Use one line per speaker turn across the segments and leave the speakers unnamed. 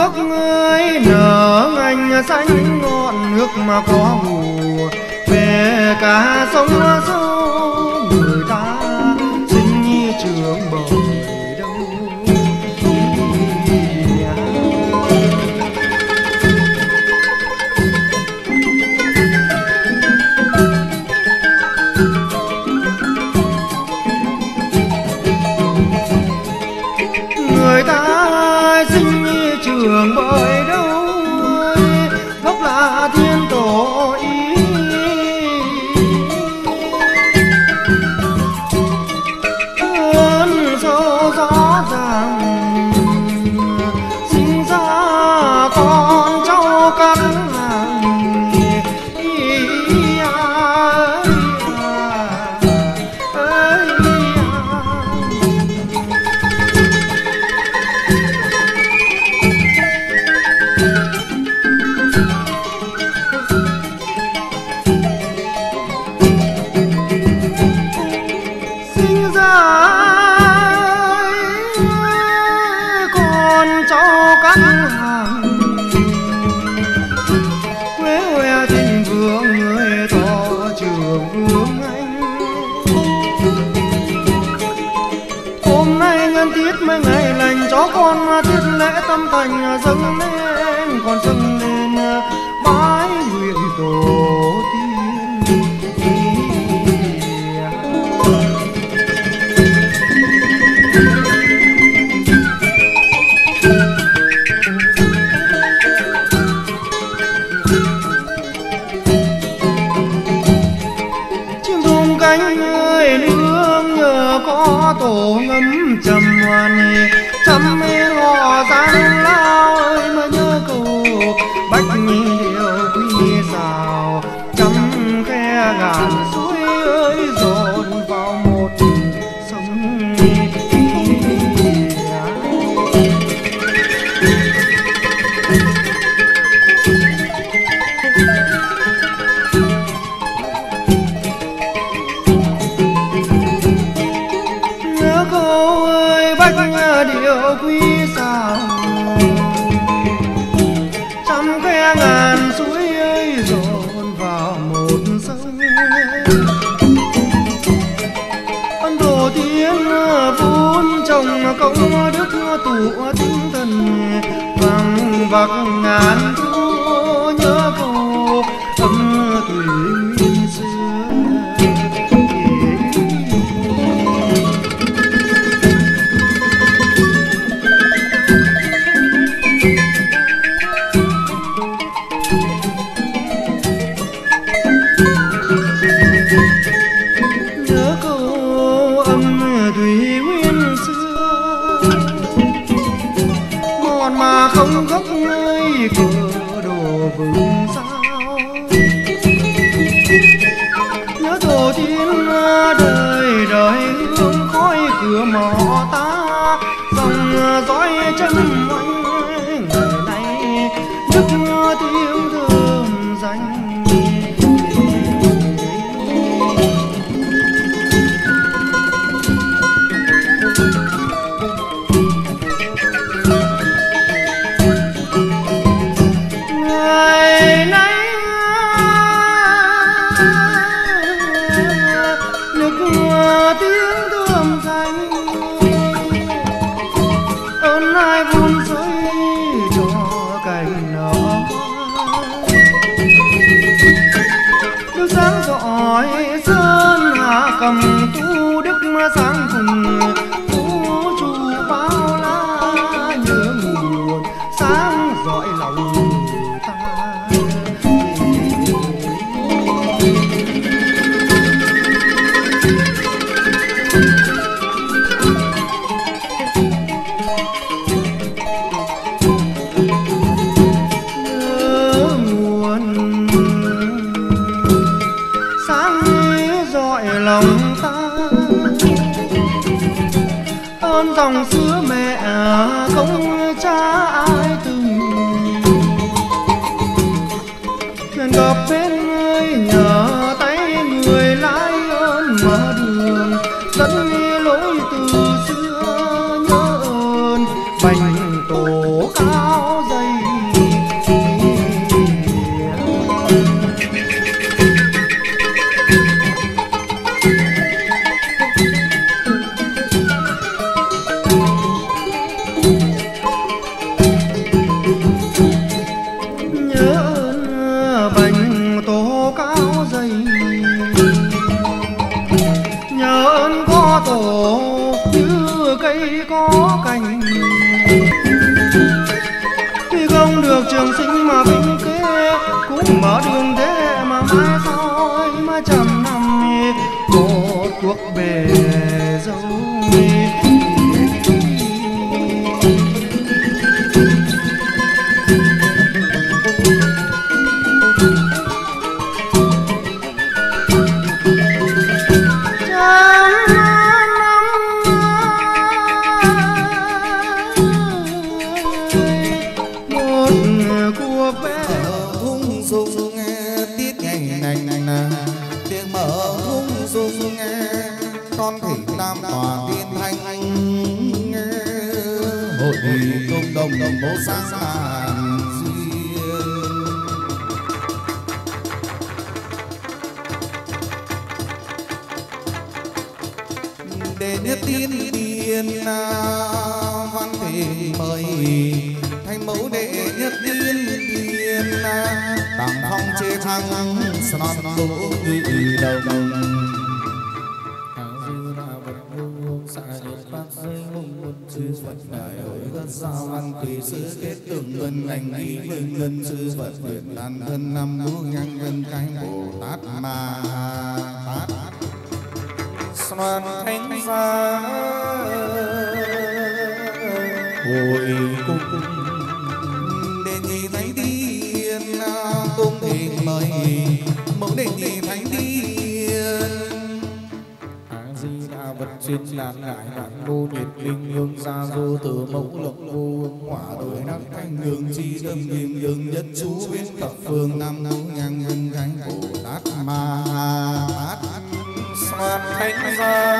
gốc ơi nở ngành xanh ngọn nước mà có mùa về cả sông sâu người ta sinh như trường bờ đâu. Người ta sinh như trường bơi đâu gốc là thiên tổ ý ơn sâu rõ ràng sinh ra con cháu các hàng con cháu các hàng quê huế thịnh vượng người to trường vương anh. Hôm nay nhân tiết mấy ngày lành cho con tiết lễ tâm thành dâng lên còn dâng lên bái nguyện tổ tiên. Cánh ơi nương nhờ có tổ ngấm trầm hoàn chăm họ giang lao ơi mà nhớ cầu bách điệu quy xào trăm khe ngàn suối ơi dồn vào một sông. Cô ơi bách điệu quý sao trăm khe ngàn suối ơi dồn vào một sông. Ân tổ tiên vun trồng công đức tụ tinh thần vàng vặc ngàn thu nhớ cô âm thủy nguyên xưa. Mà không gốc nơi cửa đồ vườn sao nhớ tổ tiên đời đời hương khói cửa mỏ ta dòng dõi chân oanh ngày nay đức tiếng thơm danh. Tiếng thơm danh ơn ai vun xây cho cành nở đức sáng rọi sơn hạ cầm tu đức sáng cùng vũ trụ bao la nhớ nguồn sáng rọi lòng ta. Lòng ta ơn dòng xưa mẹ công cha ai từng thuyền gặp bên ơi nhờ tay người lái ơn mở đường dẫn lối từ xưa nhớ ơn bành tổ cao dày
đồng bố sáng bàn duyên. Để nhất tiên tiên văn thể mời thành mẫu đệ nhất tiên tiên tàng phong chế thăng non đỗ ngự đồng. Sao văn tùy sư kết tưởng ngân ảnh ý linh ngân sư Phật Việt đàn thân năm ngũ nhang ngân cái Bồ Tát Ma Tát Soàn thánh gia hồi cung đề nhị thánh tiên cung thì mời mẫu đề nhị thánh tiên vật chuyên làm ngại vạn vô nhiệt linh hương gia vô từ mẫu lộc vô hỏa đổi đắc thanh hương chi tâm nghiêm dương nhất chú biết thập phương năm ngũ nhang ngân gánh Bồ Tát Ma Tát Soát thánh gia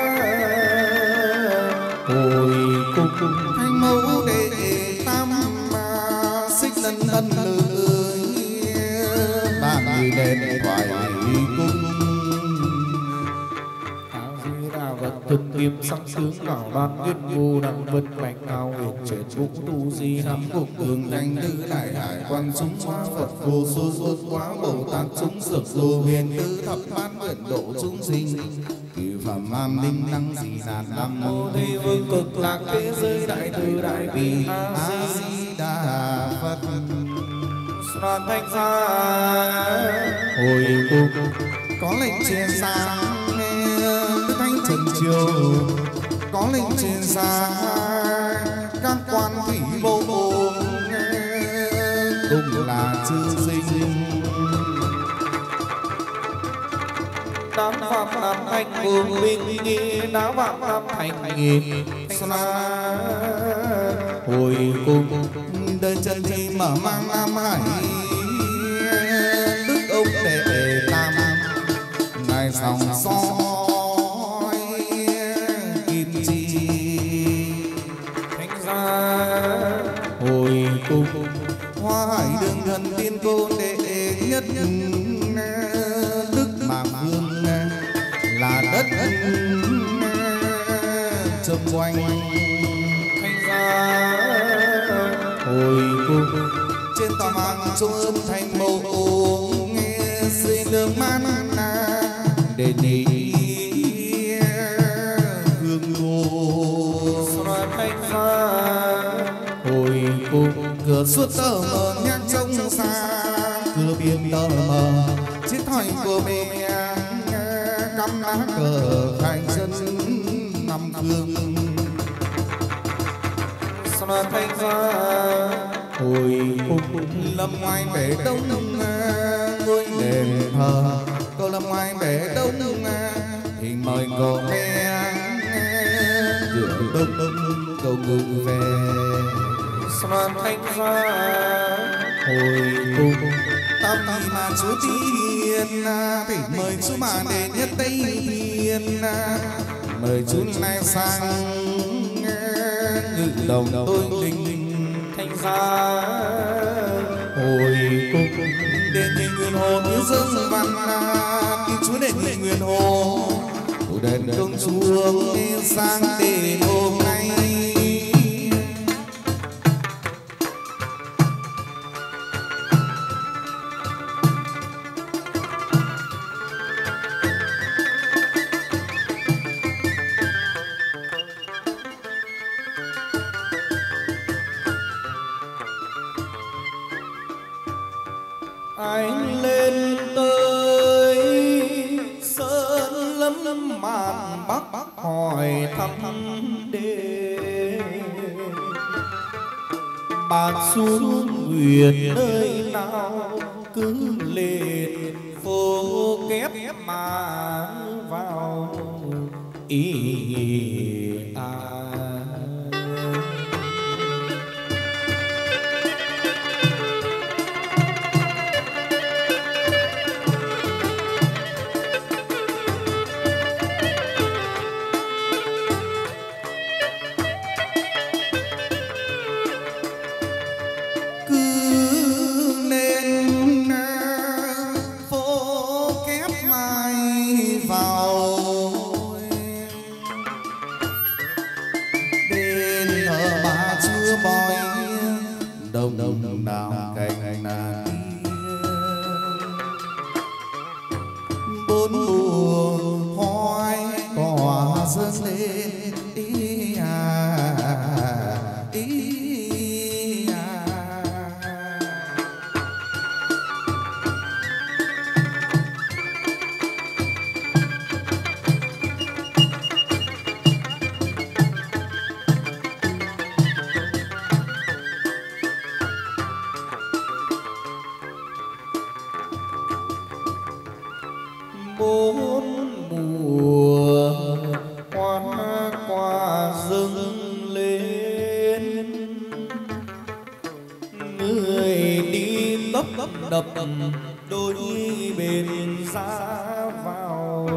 hồi cung thanh mẫu đệ tam xích lân thân lưới ba người đền thoại cung vật thực nghiêm sắc tướng bảo đoan quyết vô đẳng vật bạch cao huyền chuyển vũ tu di hàm cùng thường thanh tứ đại hải quan chúng hóa Phật vô số xuất hóa Bồ Tát chúng sược vô huyền tứ thập bát nguyện độ chúng sinh cửu phẩm am linh năng di đà nam mô Thế vương cực lạc thế giới đại từ đại bi a di đà Phật. Soạn thanh gia hồi cung có lệnh trên xa thanh trần triều có lệnh trên xa các quan thủy bộ cùng là chư sinh đám phạm nam thanh vương linh nghi đá phạm nam thành nghiệp hồi cung đời chân thì mở mang nam hải đức ông đệ tam ngài dòng soi kim chi thánh gia hồi cung hoa hải đường gần tiên cô đệ nhất đức mạc vương là đất châm quanh thánh gia hồi cung trên tòa mạng trung ương thành mẫu nghe dưới đường man để đi hương ngô xoa thanh gia hồi cung cửa suốt tờ mờ nhạc trông xa cửa biển tờ mờ chiếc thỏi của mẹ cắm lá cờ khai dân năm phương xoa thanh gia hồi cung lâm ngoài bể đông ngôi đền thờ câu lâm ngoài bể đông hình mời cô nghe cửa đông đông câu ngự về xoan thanh gia hồi cung tam thì mà chú tiên thì mời chú bà đệ nhất tây thiên mời chú lại sang ngự đồng tôi linh thanh gia hồi cung để nhị nguyên hồ như dương văn thì chú để nhị nguyên hồ thủ đền công chúa sang để hôm nay anh lên tới sơn lâm màn bắc hỏi thăm đê bạc xuống huyền nơi nào cứ lên phố kép mà vào ý đông nào cành là bốn mùa hoa tỏa dâng lên ý bốn mùa hoa quả dâng lên, người đi tấp đập đôi bên ra vào,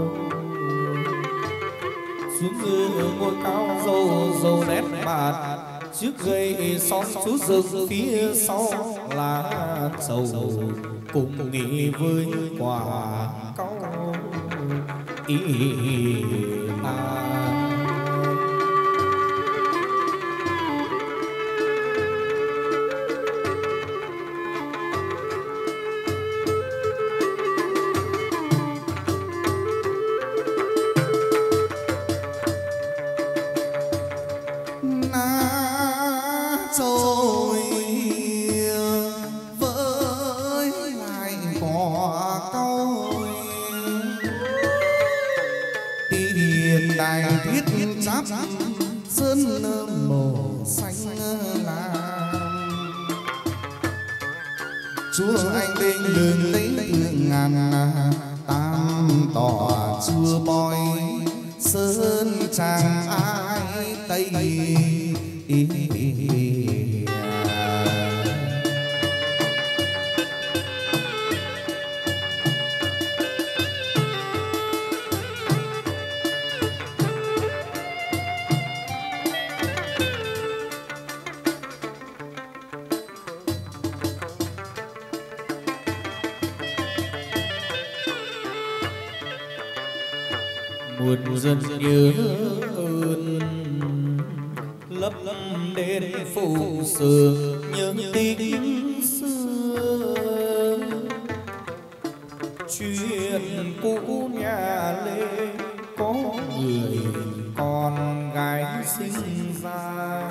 xuống ngôi cao dầu nét bạt, trước gây xóm chú rừng phía sau là sầu cùng nghỉ với quả cao trôi với lại cỏ câu tiền đài thiết giáp sơn màu xanh lam, chúa anh linh đường lấy thương ngàn tam tỏ chưa bói sơn chàng ai tây muôn dân nhớ ơn lấp đến phụ sương nhớ tình xưa, chuyện cũ nhà Lê có người con gái sinh ra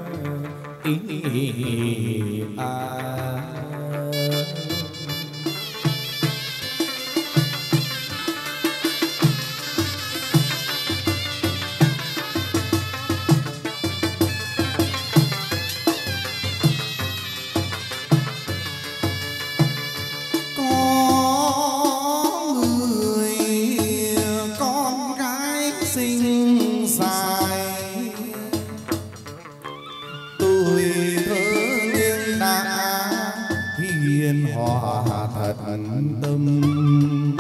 tâm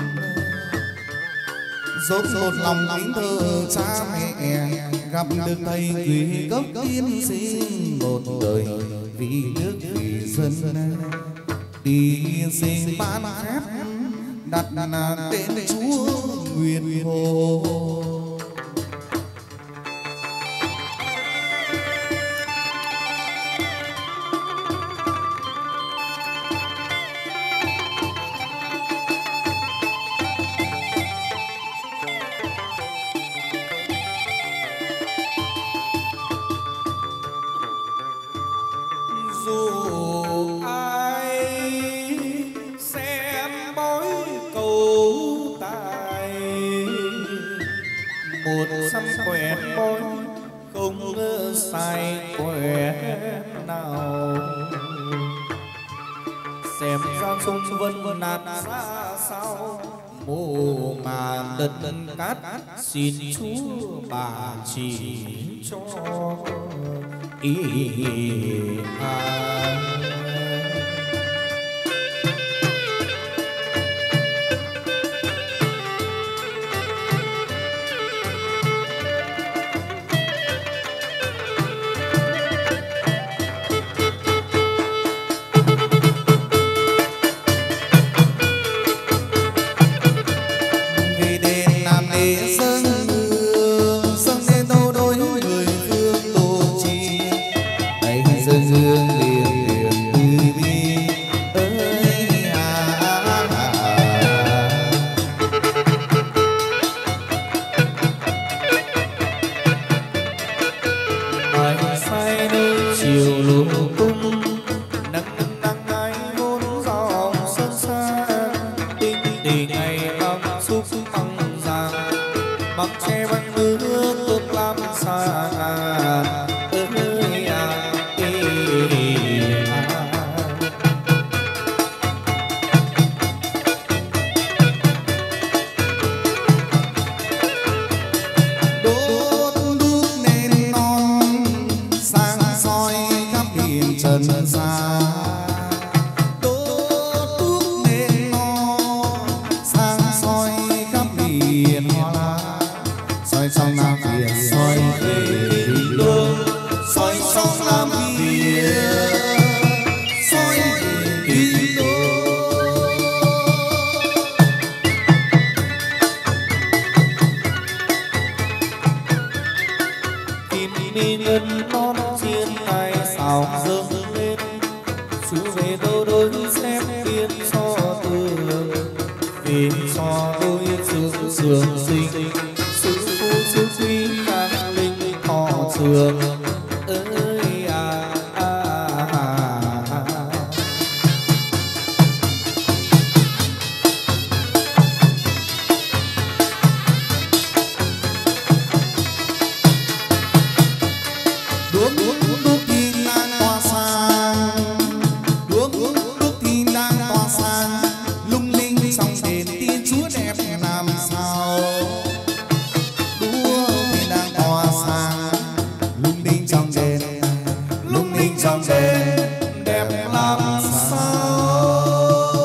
dốc một lòng kính thơ cha mẹ, gặp được thầy quý cấp tiên sinh một đời vì nước vì dân, đi sinh ban phép đặt tên Chúa Nguyên Hồ.
dù ai xem bói cầu tài, một xăm quẹt bói không sai quẹt nào, xem ra xung vân nạt ra sao mồ mà đất cát, xin Chúa bà chỉ cho
vì đền làm lễ dâng lên đâu đôi người phương tổ chi, hãy dâng hương liền liền bằng tre bằng mưa cơm lam xa ơi à, đốt đuốc nến non sáng soi khắp miền trần gian. Soi Nam Việt soi về Kinh Đô, soi sông Nam Việt soi về Kinh Đô. Kim mi ngân non chiên hai sao dâng lên, chú về đâu đôi xem biên so tường, biên so đôi sương sương sinh. Sư quý khang linh thọ trường ơi à, đuốc thì đang tỏa sáng, đuốc thì đang tỏa sáng, lung linh trong đền tiên Chúa đẹp làm sao. Trong đêm đẹp làm sao.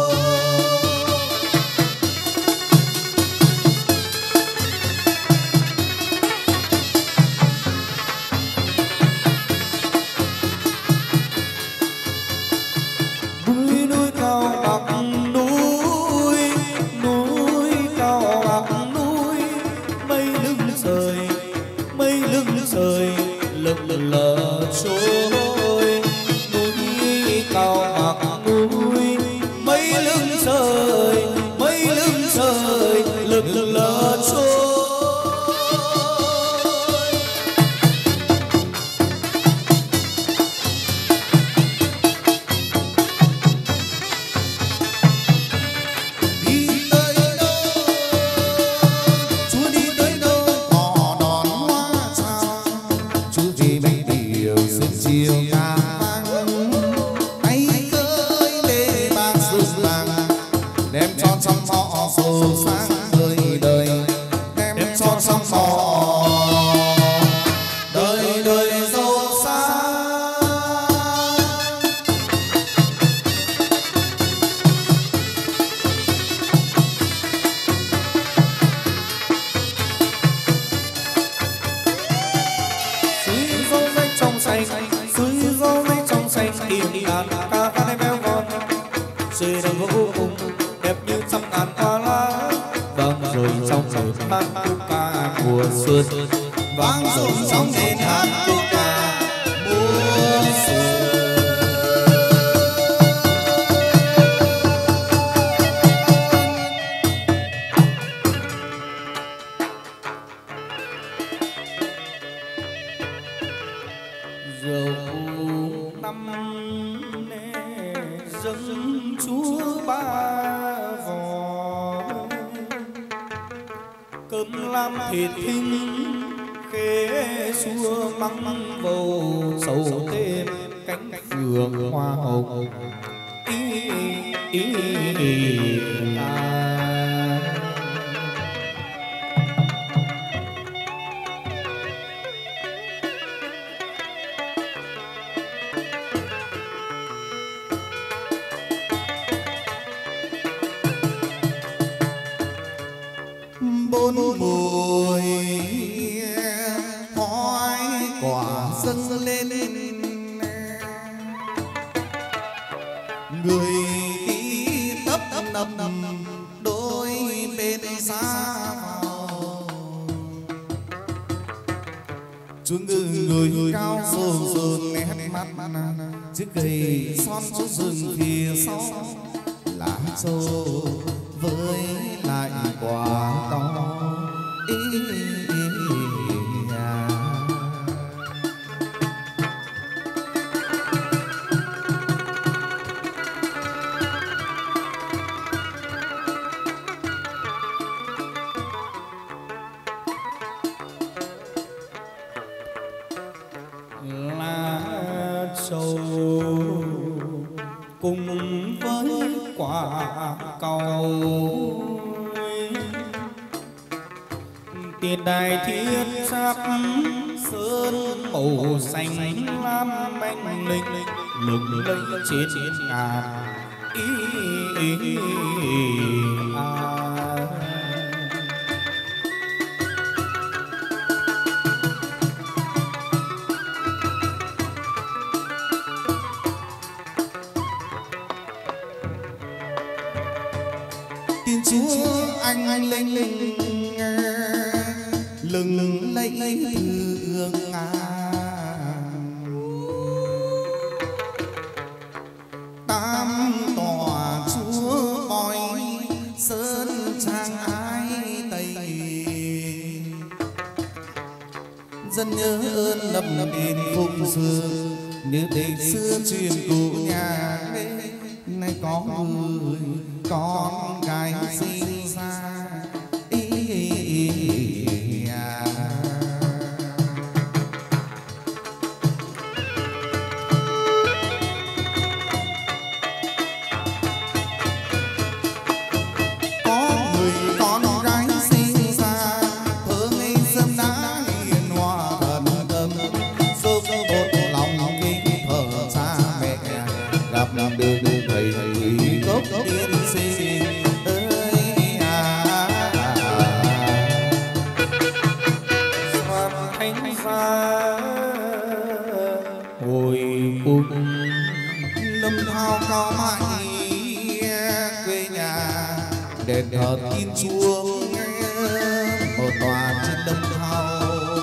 Núi núi cao bạc núi, núi cao bạc núi, mây lưng trời lững lờ trôi. Cao bạc núi mấy lưng trời lững lờ trôi. Đi tới đâu Chúa đi tới đâu có đón hoa sao, Chúa vì mấy điều sự chiều ca đem cho trong họ sầu sáng đời đời, đem cho trong họ đời đời giàu sang. Suối rau rách trong xanh, suối rau rách trong xanh, tìm đàn ca hát béo ngon, trời đang vô cùng đẹp như trăm ngàn hoa lá. Vang rồi trong đền hát câu ca mùa xuân, vang rồi trong đền hát câu ca mùa xuân. Dầu năm dâng Chúa ba vò, cơm lam thịt thinh khế xua măng bầu sầu thêm cánh phượng hoa hồng bốn mùi hói quả dâng lên, người đi tấp nập đôi bên xa vào. Chúa người cao rồn nét mắt, chiếc gầy son chỗ rừng phía sau lá trâu với lại quả to. cùng với quả cầu tiền đài thiết giáp sơn màu xanh lam manh linh lừng lẫy trên ngàn
Tiên chúa anh linh linh lừng lẫy thương tam tòa chúa bói sơn trang ái tây dân nhớ ơn lập đền phụng xưa như đêm xưa truyền cụ nhà nay có người con gái sinh ra
làm đường thầy tốt tiên sinh ơi xoan thanh xa hồi cung
lâm thao cao mãi quê nhà đền thờ Thiên Chúa một tòa trên lâm thao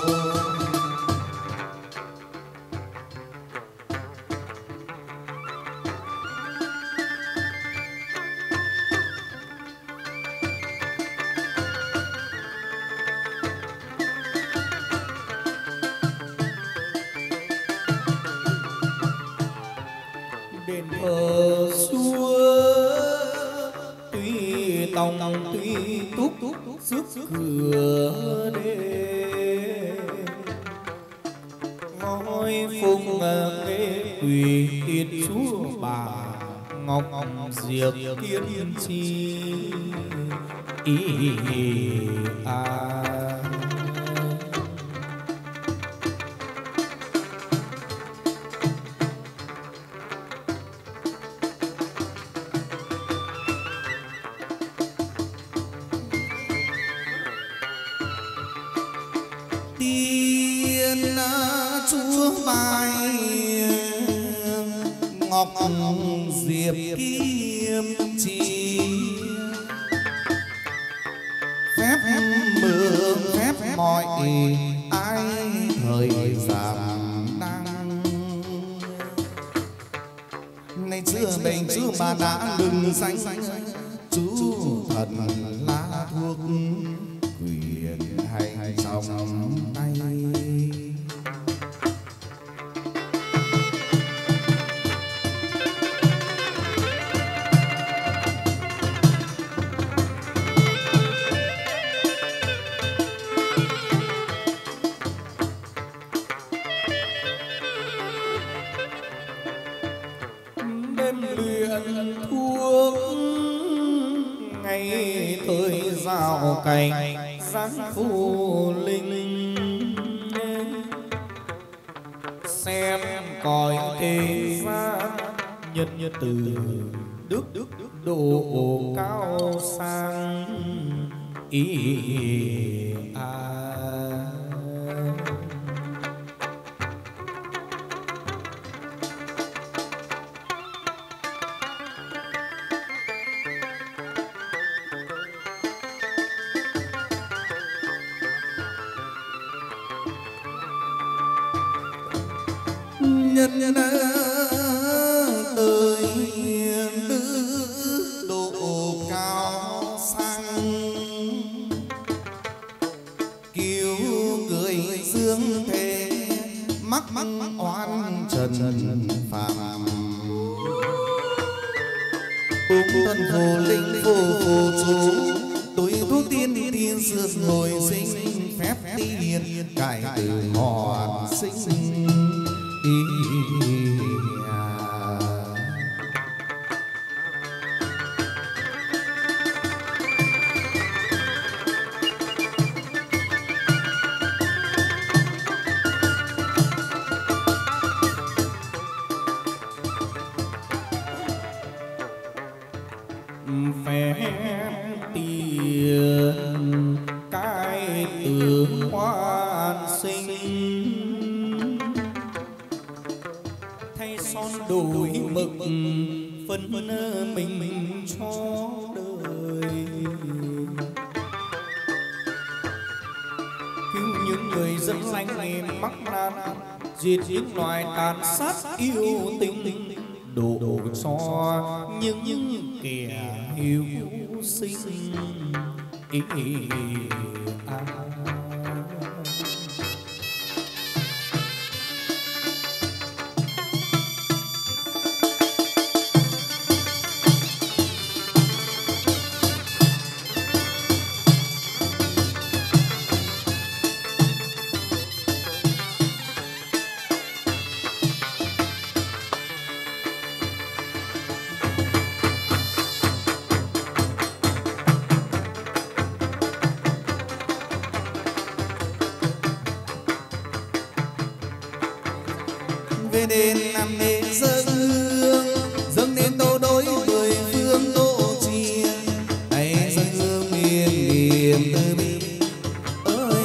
đền thờ xưa tuy tòng tuy túc trước cửa đền ngói phùng nghe quỳ tiên chúa bà ngọc diệp tiên chi
tiên chúa bài ngọc diệp kim chi phép mượn phép mọi ai thời giảm năng nay xưa mình chú bà đã lừng danh chú thần lá thuốc quyền hành trong tay
đêm luyện thuốc ngày thời giao cảnh giáng phù linh xem cõi thế gian nhân từ đức độ cao sang
nhân tới độ cao sang cứu cười dương thế mắc oan trần phàm ung thân phù linh phù chú tôi thuốc tiên tiên sượt hồi sinh phép tiên cải từ mòn sinh
phép tiền cái tướng hoan sinh thay son đổi mực phân mình cho đời cứu những người dân lành nghề mắc nan diệt những loài tàn sát yêu tình độ cho những kẻ hiếu sinh về đền làm lễ dâng hương dâng đến tô đối mười phương độ chia này dâng hương miền niềm từ bi ơi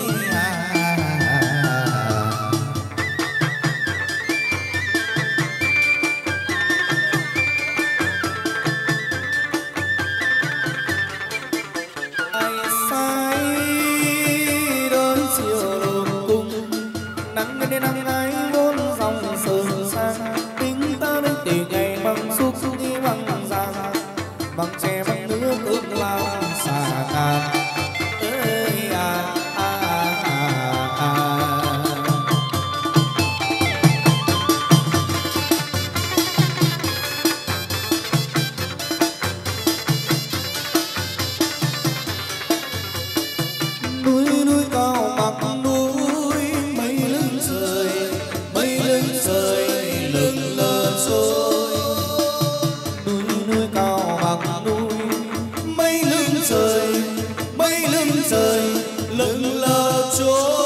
ai sai đôi chiều lùng cung nắng đến nắng ai vốn dòng sương sang tính ta đến từ ngày bằng xúc đi bằng giang bằng tre bằng nước ước lao xà cạn ơi núi núi cao bằng núi mây lưng trời lững lờ trôi núi núi cao bằng núi mây lưng trời lững lờ trôi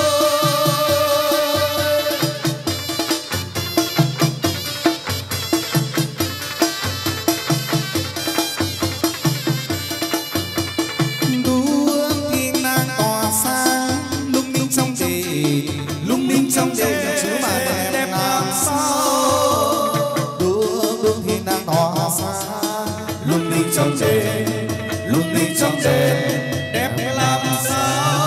đuốc thì nàng tỏa sáng lung linh trong đền chứa mà đẹp làm sao đuốc thì nàng tỏa sáng lung linh trong đền đẹp làm sao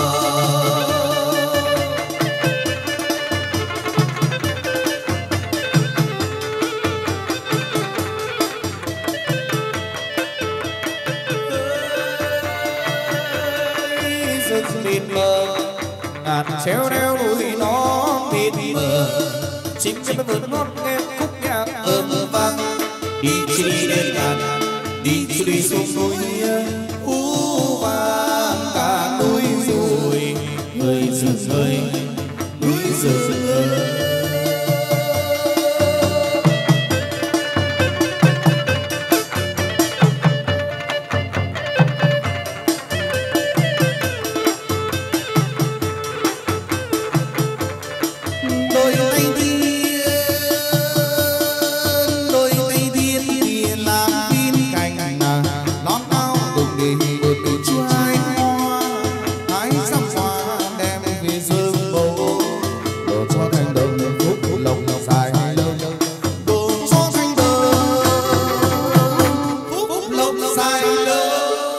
rực mịt mờ ngàn treo đeo núi nó mịt mờ chim chim vượt ngót nghe khúc nhạc vang đi chi đến ngàn đi chi xuống núi vang cả núi rồi người rừng ơi núi rừng ơi đôi tay tiên tiền làm tin cành lót áo cùng đi đôi từ trai hoa hái sắc hoa đem về dương bầu đồ cho thành đồng phúc lộc dài lâu đồ cho thành đồng phúc lộc dài lâu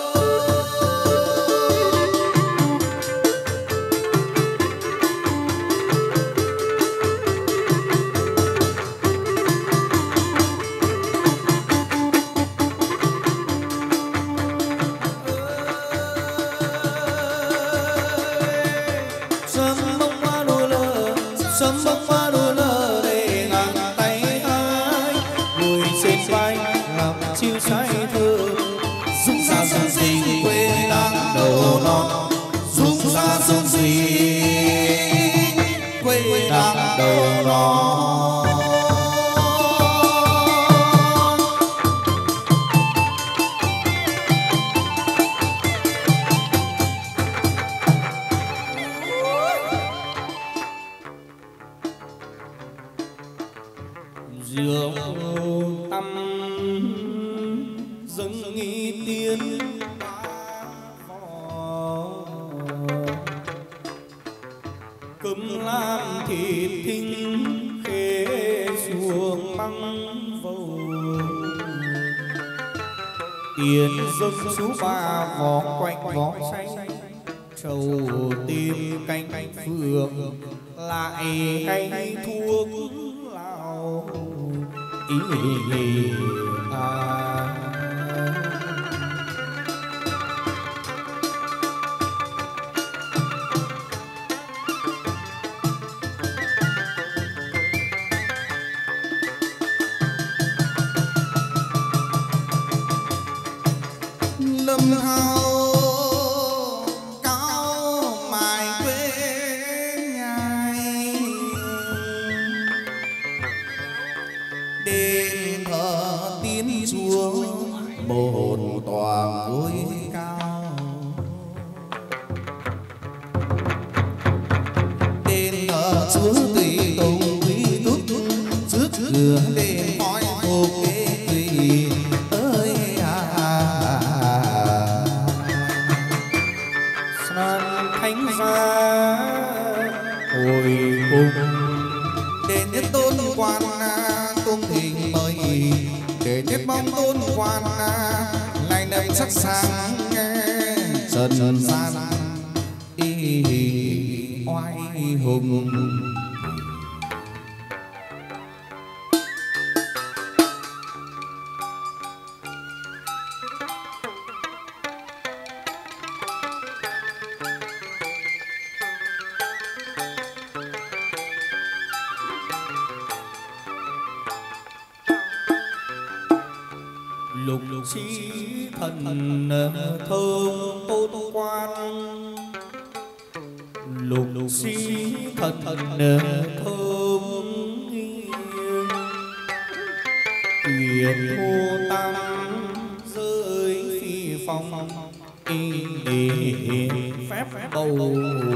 sớm bông hoa đua lơ để ngang tay ai ngồi trên vai làm chiêu trái thơ rung ra rung rinh quê đang đầu non rung ra rung rinh quê đang đầu non rượu tăm dâng nghi tiên cơm lam thịt thinh khế xuồng băng vầu tiền dâng số ba vó quanh vó xanh trầu tim canh phượng lại hay thuốc lào ý lâm hao cao mài quê nhai đền thờ tín chúa một tòa ngôi cao đền thờ chúa tùy tùng quý túc trước cửa đền hỏi thuộc kế tùy thánh gia hồi cùng đền nhất tôn quan cung thỉnh mời để nhất mong tôn quan lại nâng sắc sáng trần gian oai hùng lục chi thần thơm tôn quan lục chi thần thơm quyền hô tam rơi phi phong phép bầu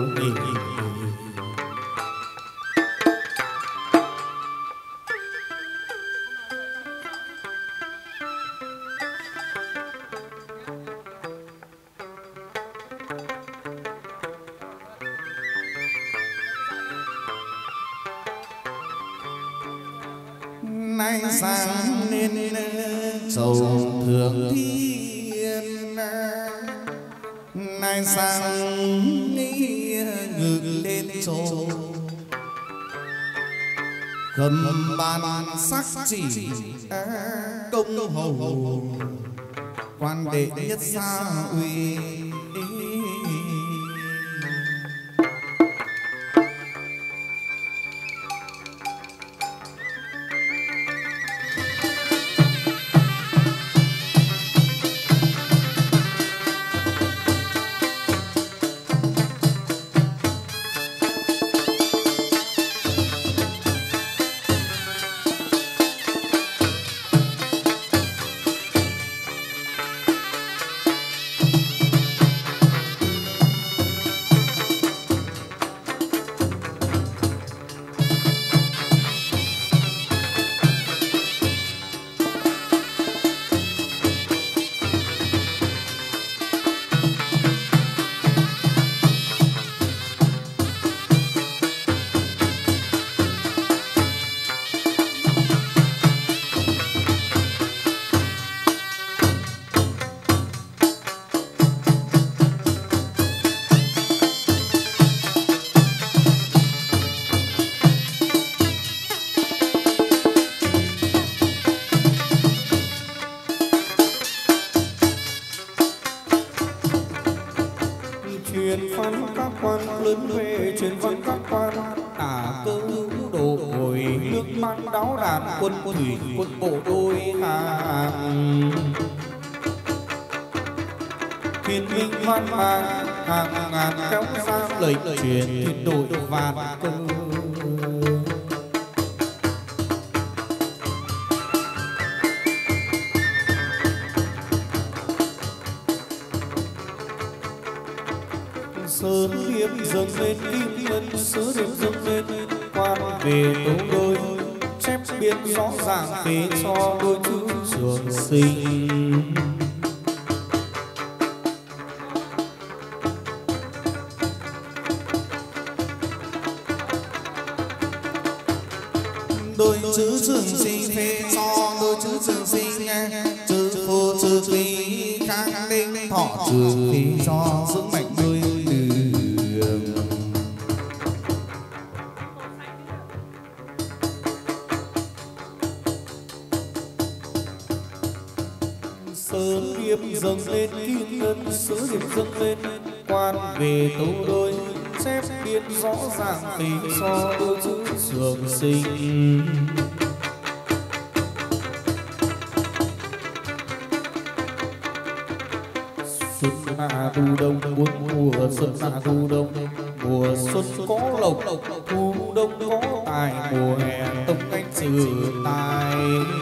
nay sáng nên sầu thượng thiên nay sáng ngự lên trầu cầm bàn sắc chỉ công hầu quan đệ nhất gia uy truyền văn các quan lớn về truyền văn các quan tả cơ độ hồi nước mắt đáo đàn quân thủy quân bộ đôi hàng thiên minh văn mang hàng ngàn kéo sang lệnh truyền thiên đội vạn cơ sớm điệp dâng lên kim ngân sớm điệp dâng lên quan về tấu đôi chép biên rõ ràng về cho đôi chữ trường sinh trường sinh chư phu chư quý khang đinh thọ trừ phí cho sức mạnh đôi đường. Sớm điệp dâng lên kim ngân, sớ điệp dâng lên quan về tấu đôi, xếp biên rõ ràng phí so đôi chữ trường sinh. Xuân hạ thu đông bốn mùa, xuân hạ thu đông, mùa xuân có lộc, thu đông có tài, mùa hè tông canh sử tài.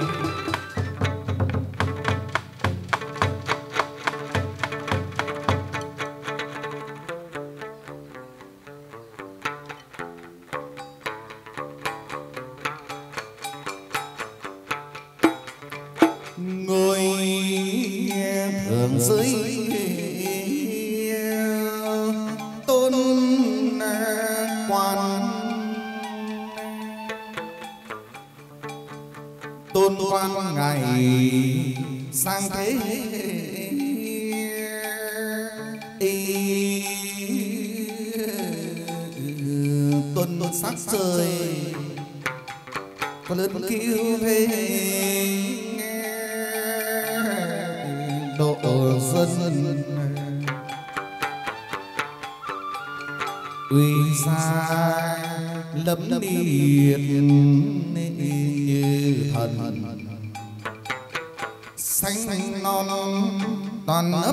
Ngôi thượng giới tôn quan ngày sang thế, tuần sắc trời có lớn cứu thế độ dân uy xa lấm liệt như thần xanh non toàn ấp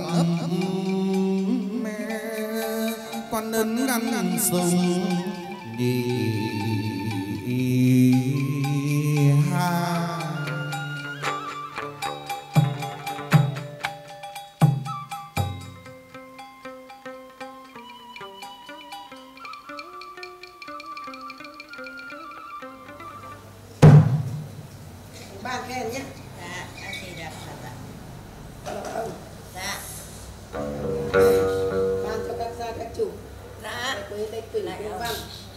quan ấn ngăn sông đi ha.
Ban khen nhé.
Dạ, anh chị đẹp thật ạ.
Ông.
Dạ.
Ban cho các gia các chủ.
Dạ.
Với đây cử
Lại
công
ông.
văn.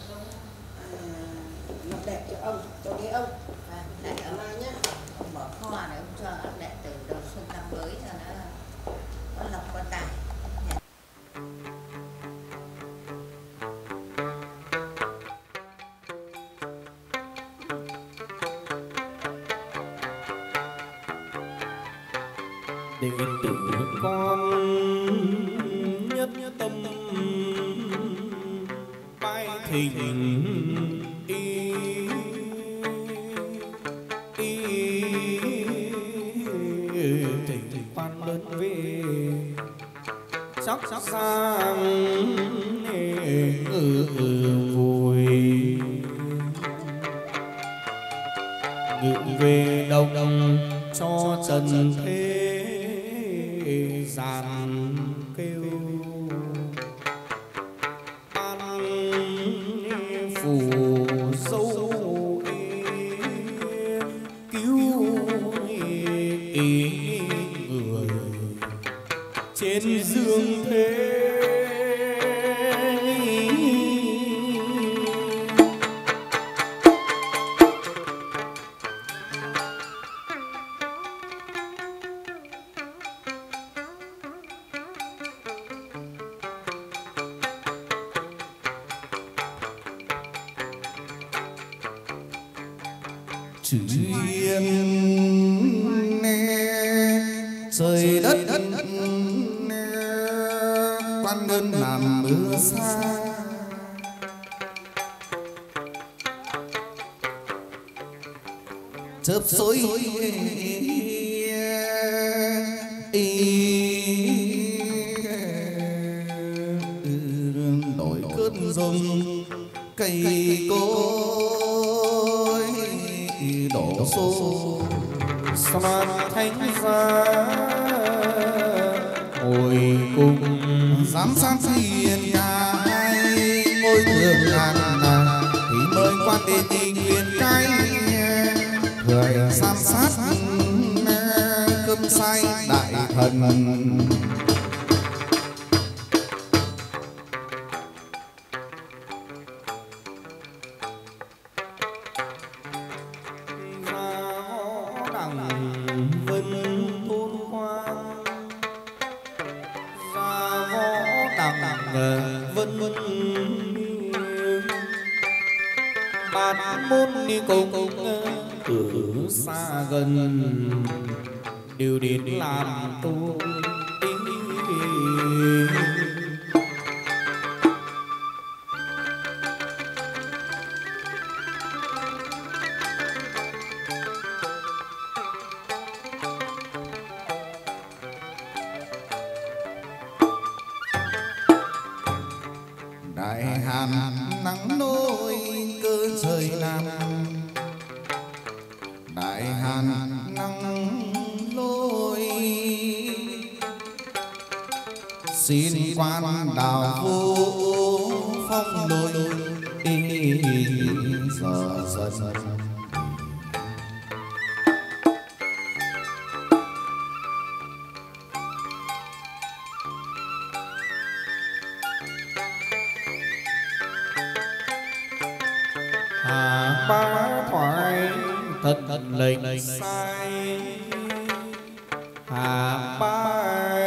Ngọc đẹp cho ông, cho ghế ông.
Vâng,
Lại
lại
ở
ông.
mai nhé.
Ông mở kho để ông cho các đệ tử đầu xuân năm mới cho nó có lộc có tài.
đệ tử con nhất tâm bái thỉnh thỉnh quan lớn về sắc sang vui ngự về đông cho trần thế gian kêu an phù dấu cứu người trên dương thế. Chuyện trời đất quan đơn làm mưa xa chớp xối nổi cơn giông cây cối đổ xô xoan thánh giá ngồi cùng giám sát thiên nhai ngôi thượng ngàn thì mời quan đế tình quyền cái người giám sát cơm say đại thần. vân thôn hoang ra võ đằng vân bát môn ni cùng từ xa gần đều đến làm tu.
Đại Hàn nắng nôi cơ trời Nam, Đại Hàn nắng nôi xin quan đào vô phong lôi giờ dần.
Hà ba thoại thật lệnh sai, Hà ba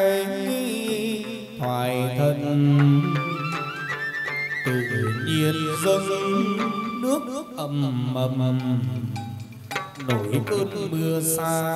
thoại thân tự nhiên dâng nước ầm ầm nổi cơn mưa xa.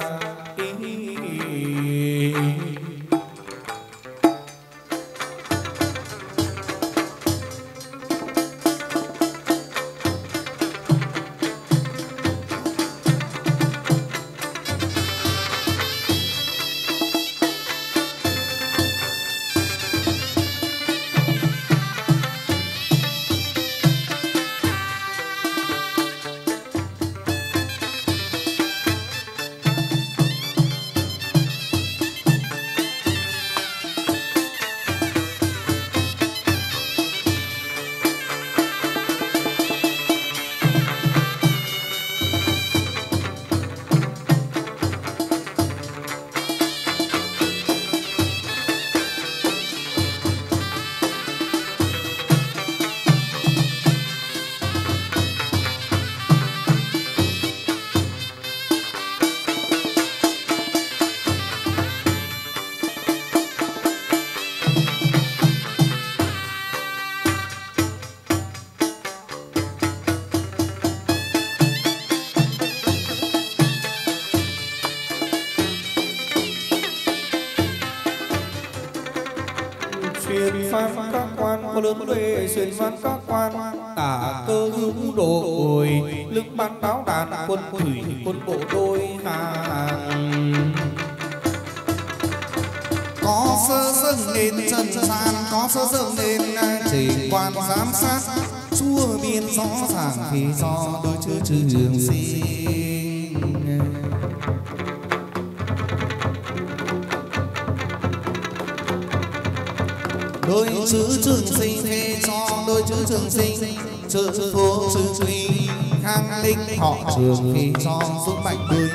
Xuyên phan các quan có lớn về, xuyên phan các quan tả cơ hữu độ hồi, lưng ban báo đàn quân thủy quân bộ đôi hàng.
Có sơ dâng lên trần gian, có sơ dâng lên chỉ quan giám sát, chúa biên rõ ràng thì do đôi chữ trường sinh. Đôi chữ trường sinh thế cho đôi chữ trường sinh, chữ phố chữ quý khang linh họ trường thì cho giúp mạnh đôi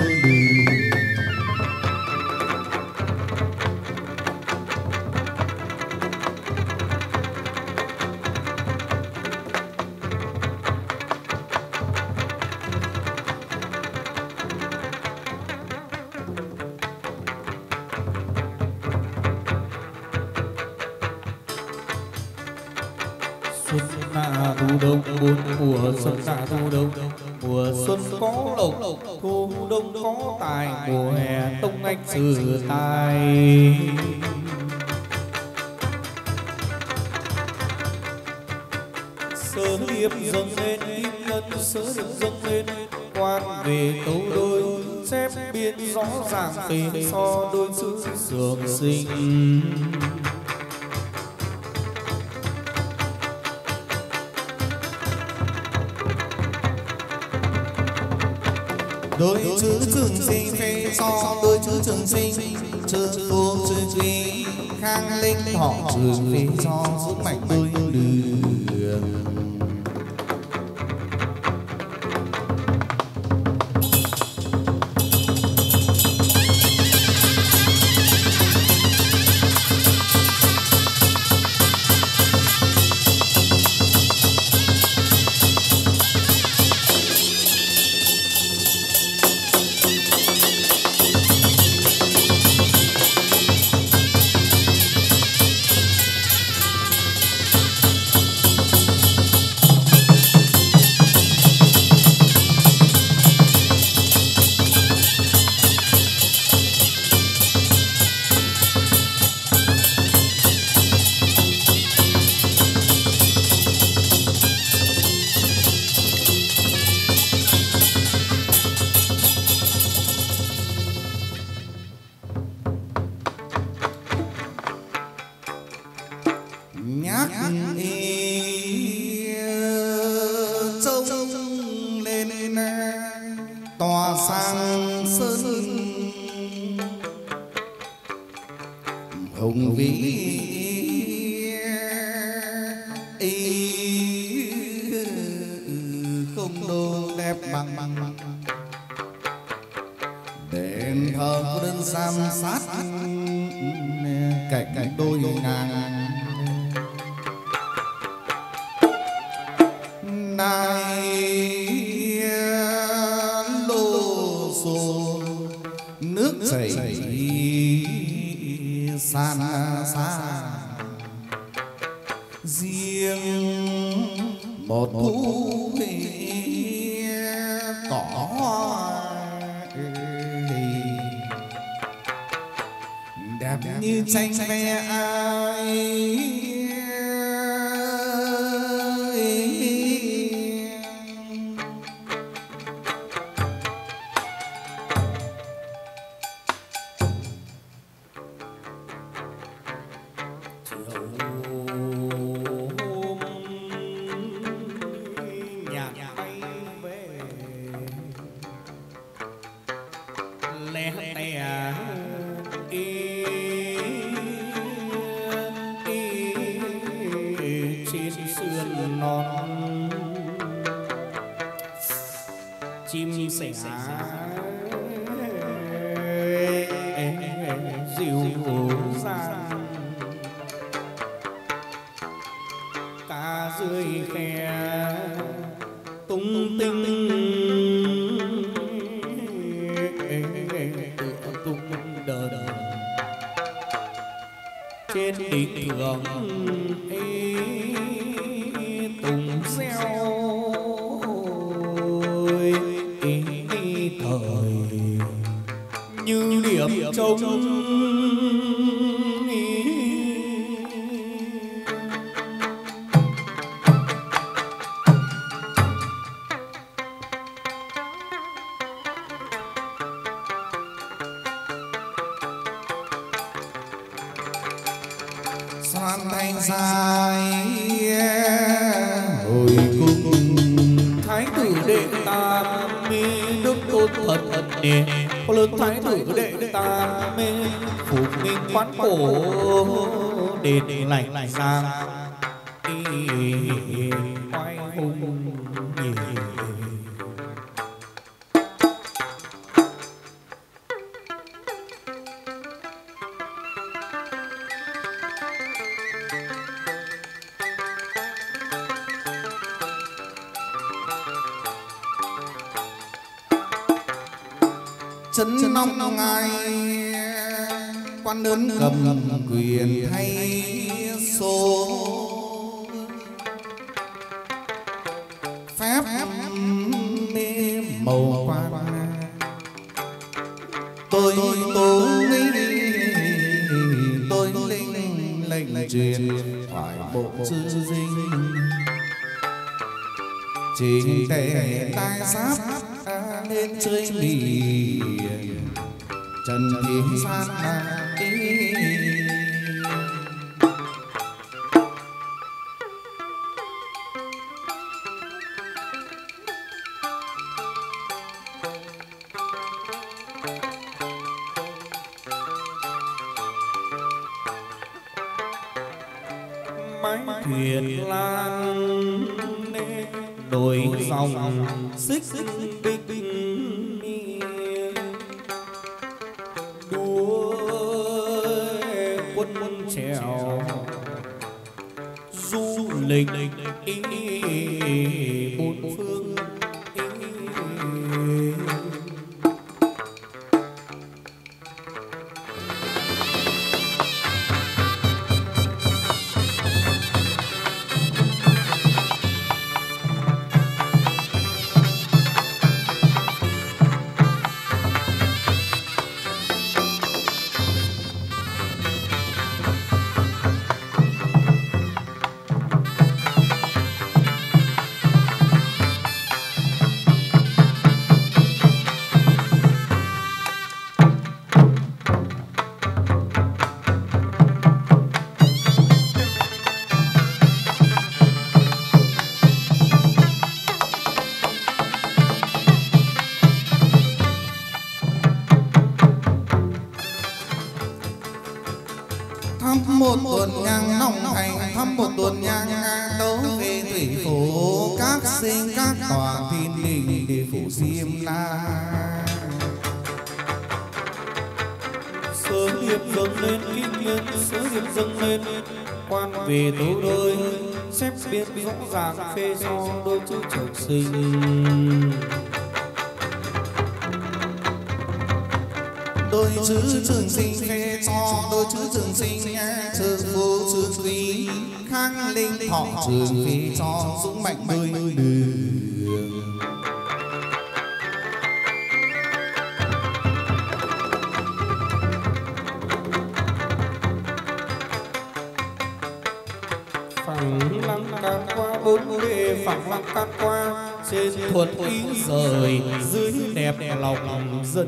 thu đông bốn mùa xuân hạ thu đông, mùa xuân có lộc thu đông có tài, mùa hè tông anh sử tài. Sơ hiệp dâng lên kim ngân, sơ hiệp dâng lên quan về tấu đôi, xếp biên rõ ràng phê so đôi chữ sướng sinh.
đôi chữ trường sinh phê so đôi chữ trường sinh, chữ phố chữ quý khang linh họ trường phê so giúp mạnh đôi đường. hùng vĩ không đô đẹp bằng đền thờ có đơn giám sát cạnh đôi ngàn này lô xô nước chảy san xa riêng một thú cỏ đẹp như tranh vẽ ai chim sẻ dịu dàng cá dưới khe tung tinh tung đờ trên đỉnh thường tùng reo thời như điểm trống xoan thanh dài hồi cung thái tử đệ tam mi đức tôn thần nè có lớn thái tử đệ tam mi phục minh quán cổ đền lành sang oai hùng chân nong ngài quan lớn cầm quyền thay số phép mê màu quan tôi linh lệnh truyền thoại bộ chữ dinh chỉ để tai giáp lên chơi miền trần thiên san mái thuyền lan đồi dòng xích binh đua quân trèo du lịch bốn phương thăm một tuần nhang nòng thành, thăm một tuần nhang đấu về thủy phủ các sinh các tòa thiên đình để phủ Diêm La.
Sớ điệp dâng lên kinh lên, sớ điệp dâng lên quan về tấu đôi, xếp biết rõ ràng phê so đôi chữ trường sinh.
Đôi chữ trường sinh phê cho đôi chữ trường sinh chữ vô chữ quý khang linh thọ trường phê cho dũng mạnh đôi đường.
Phẳng lăng can qua bốn bề, phẳng lăng can qua trên thuận ý rời, dưới đẹp lòng dân.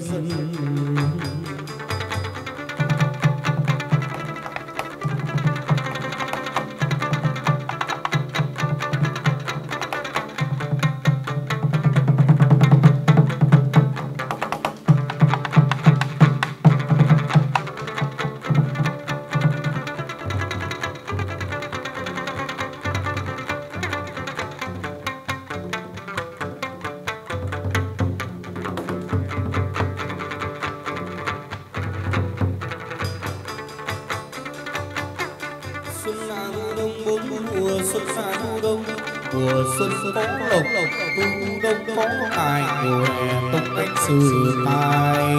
Mùa xuân có lộc, thu đông có tài, mùa hè tung anh sử tài.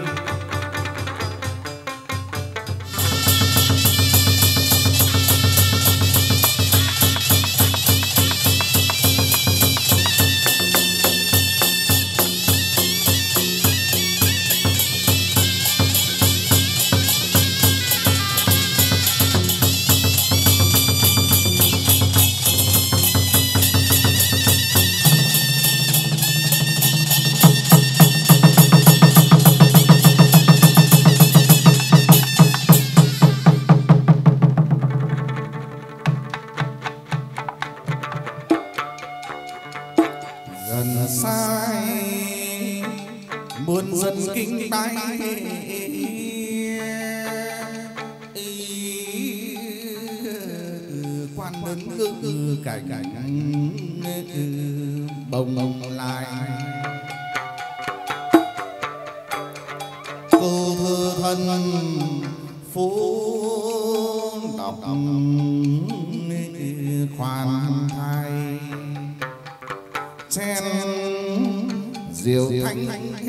Muôn dân kinh tay quan đứng cảnh bồng lại câu thơ thân phú đọc khoan thai chen diệu thanh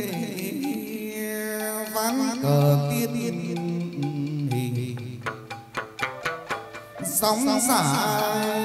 ván cờ tiên hình sóng xả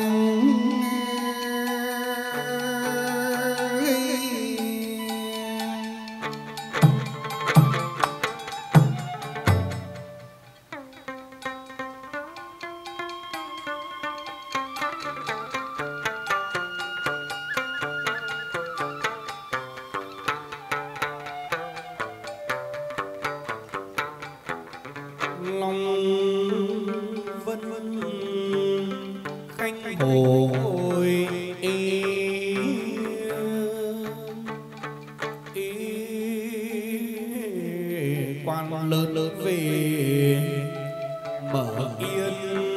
quan lớn về mở yên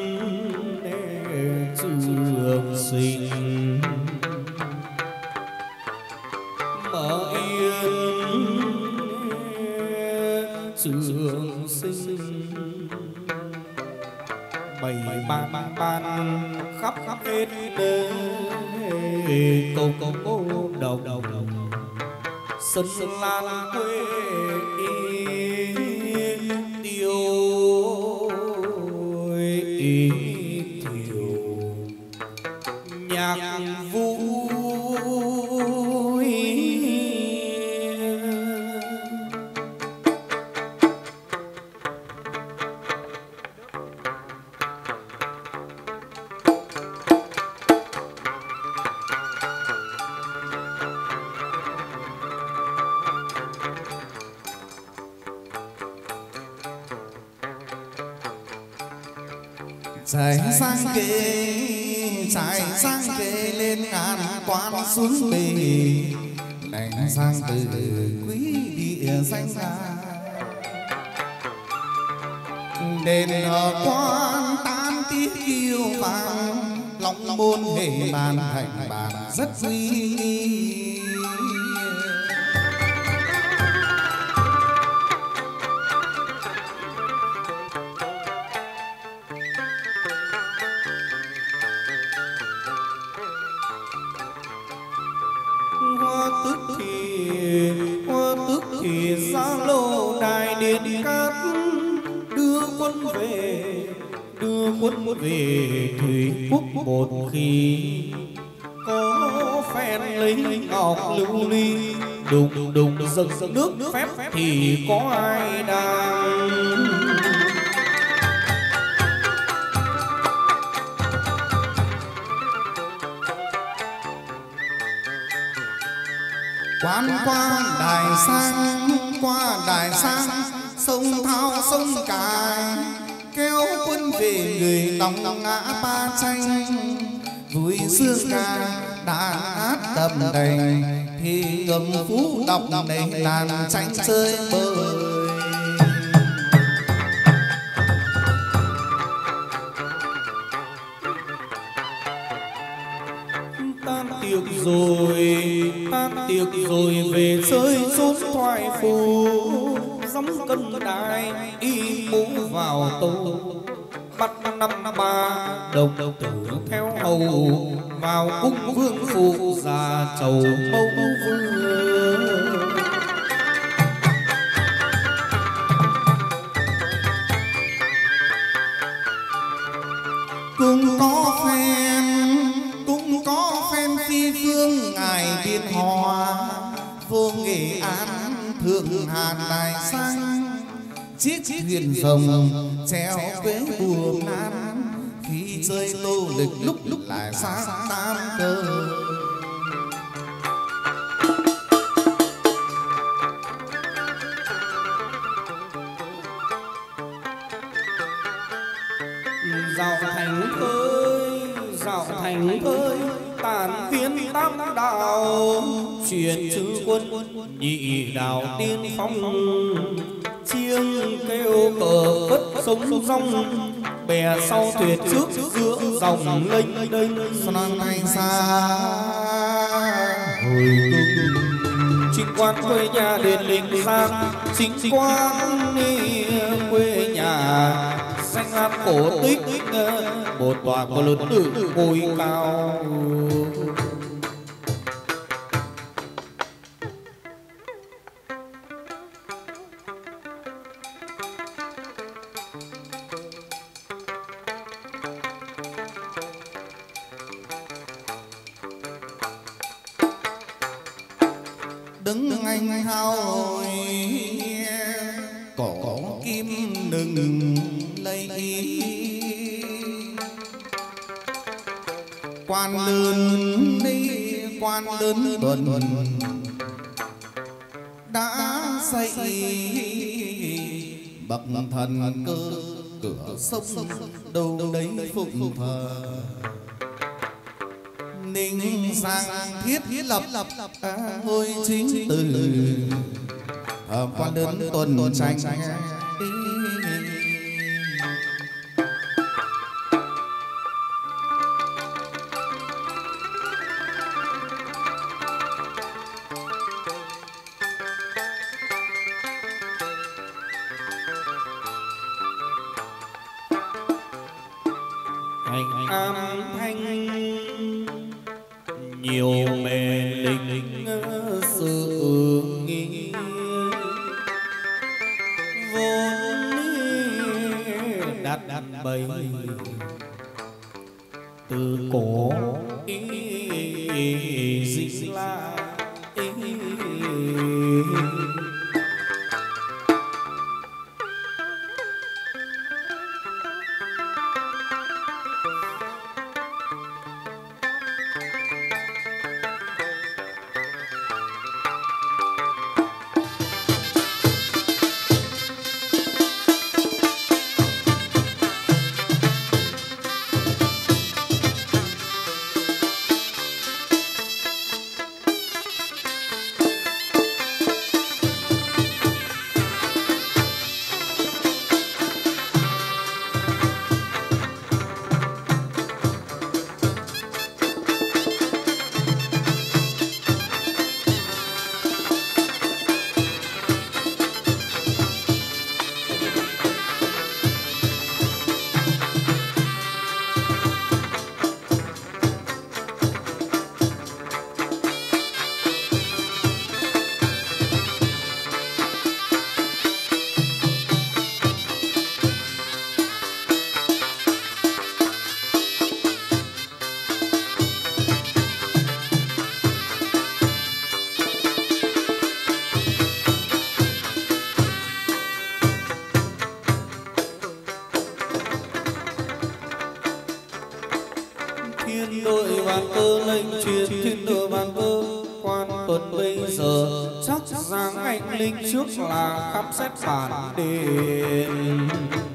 trường sinh, mở yên trường sinh, bảy ban khắp hết cầu đầu sân lan quê tiêu nhạc vui.
Trái sang kề lên ngàn quan xuống bề đánh sang từ quý địa danh ra đền quan tan tiết kiêu vàng, long môn hệ bàn thành bàn rất uy.
Hoa tức thì xa lô đài điện cát, đưa quân về thủy quốc một khi. Có phen lính ngọc lưu ly, đùng đùng dâng nước phép thì có ai đang.
Quan qua đài sang sông thao sông cài, kéo quân về người đóng ngã ba tranh. Vui sương ca đàn hát đầm đầy, thì ngầm phú đọc này làn tranh chơi bời.
Tan tiệc rồi về chơi chốn thoại phù, dòng cân đài y mũ vào tô, bắt năm ba đồng tử theo hầu, vào cung vương phụ già chầu mâu vương.
Cũng có phen phi phương ngài biên hòa, vô Nghệ An thượng Hàn đài xanh. Chiếc thuyền rồng treo với buồm nan, khi chơi tô lịch lúc lại sang tam cơ.
Dạo thành ơi tàn viên tam đạo, truyền chư quân nhị đạo tiên phong. Chiêng kêu cờ cất sông rong, bè sau thuyền trước giữa dòng lênh đênh.
Son anh xa hồi tung,
chính quan quê nhà đền linh giang, chính quan quê nhà danh lam cổ tích. Một tòa có lớn tử ngôi cao,
đứng anh hao hồi cổ kim đừng lấy. Quan lớn đi quan lớn tuần đã xây bậc thần cơ, cửa sông đâu đấy phụng thờ. Ninh sang thiết lập ngôi chính từ, quan lớn tuần tranh đi.
hành am thanh nhiều bề lịch sự nghi, vốn đặt bày từ cổ dịch la.
bàn cơ lệnh truyền thiên đưa bàn cơ quan tuần bây giờ chắc rằng anh linh trước là khám xét bản đền.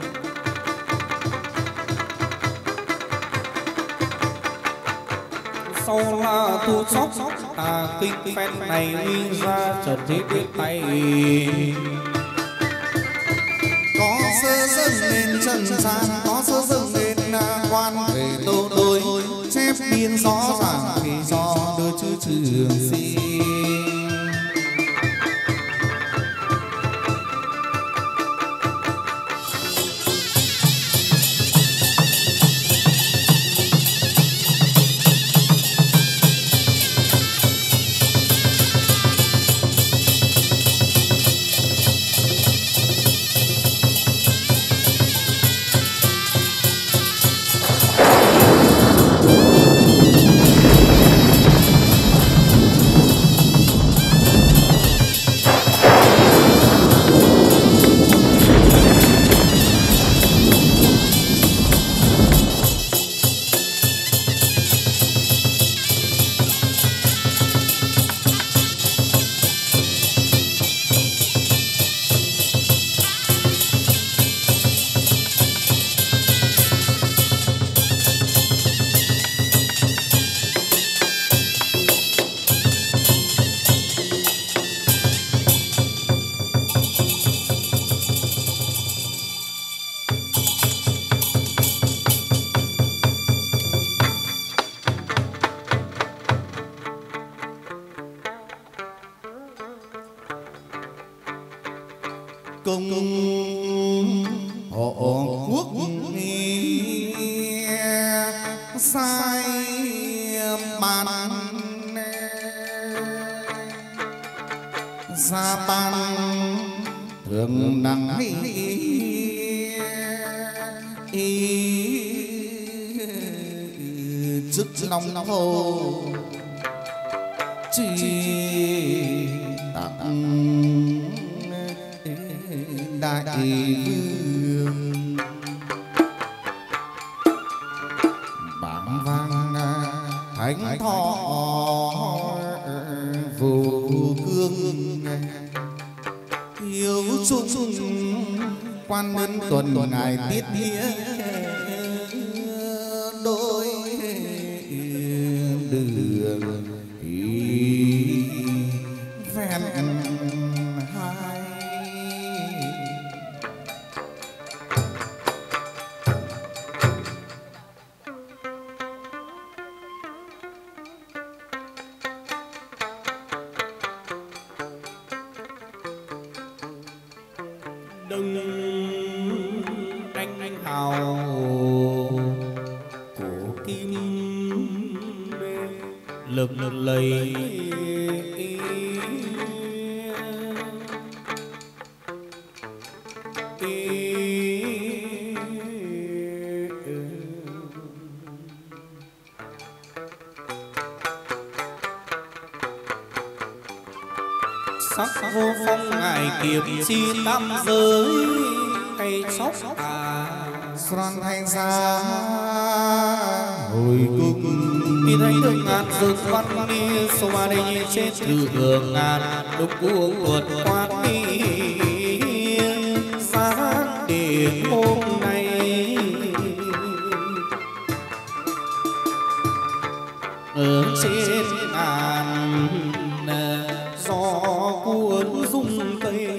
Sau là thu sóc tà kinh phen này uy ra trần thế biết tay.
Có sơ dâng lên trần gian, có sơ dâng lên quan về tô đôi, chép biên rõ ràng vì do đôi chữ trường sinh. Công hộ quốc sai ban gia ban thường nặng chức lòng hồ chi tặng đại vương bảng vang thánh thọ vô cương hiếu trung quan nhân tuần ngài tiết nghĩa đôi đường ven hai.
Đừng đánh hào cổ kim lực lầy sắc vô phong ngài kiệp chi tam giới cây sóc
xoan thanh xa hồi cung
khi thấy được ngàn dương văn đi sâu ba đây trên thượng ngàn đục cuồng tuột qua đi sáng điện hôm nay ở trên ngàn gió cuốn rung cây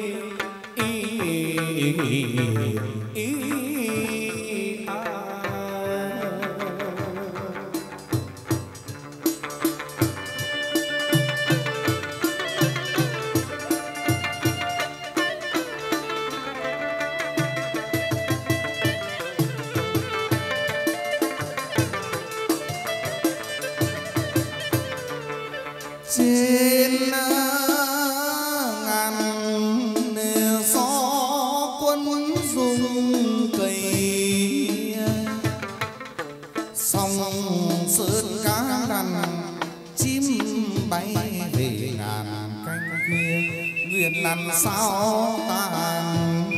trên ngàn gió quân rung cây sông sơn cá lằn chim bay về ngàn canh khuya nguyện làm sao tan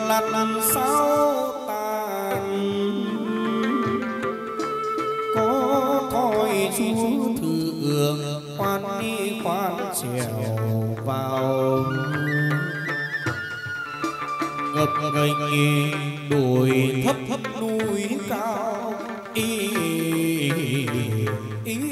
lăn sao tàn có thoi chúa thượng khoan đi khoan trèo vào ngập ngành đồi thấp thấp núi cao ý, ý,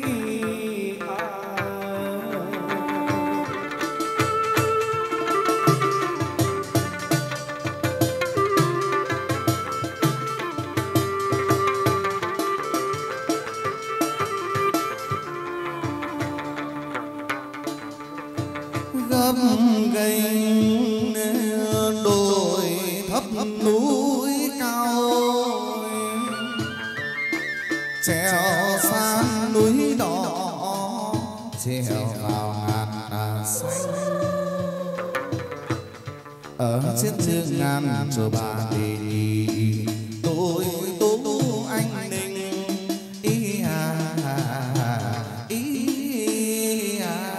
gấp ghềnh đồi thấp núi cao trèo sang núi đỏ trèo vào ngàn xanh ở trên dương ngàn rồi bà đi tôi tú anh ninh ý à ý à.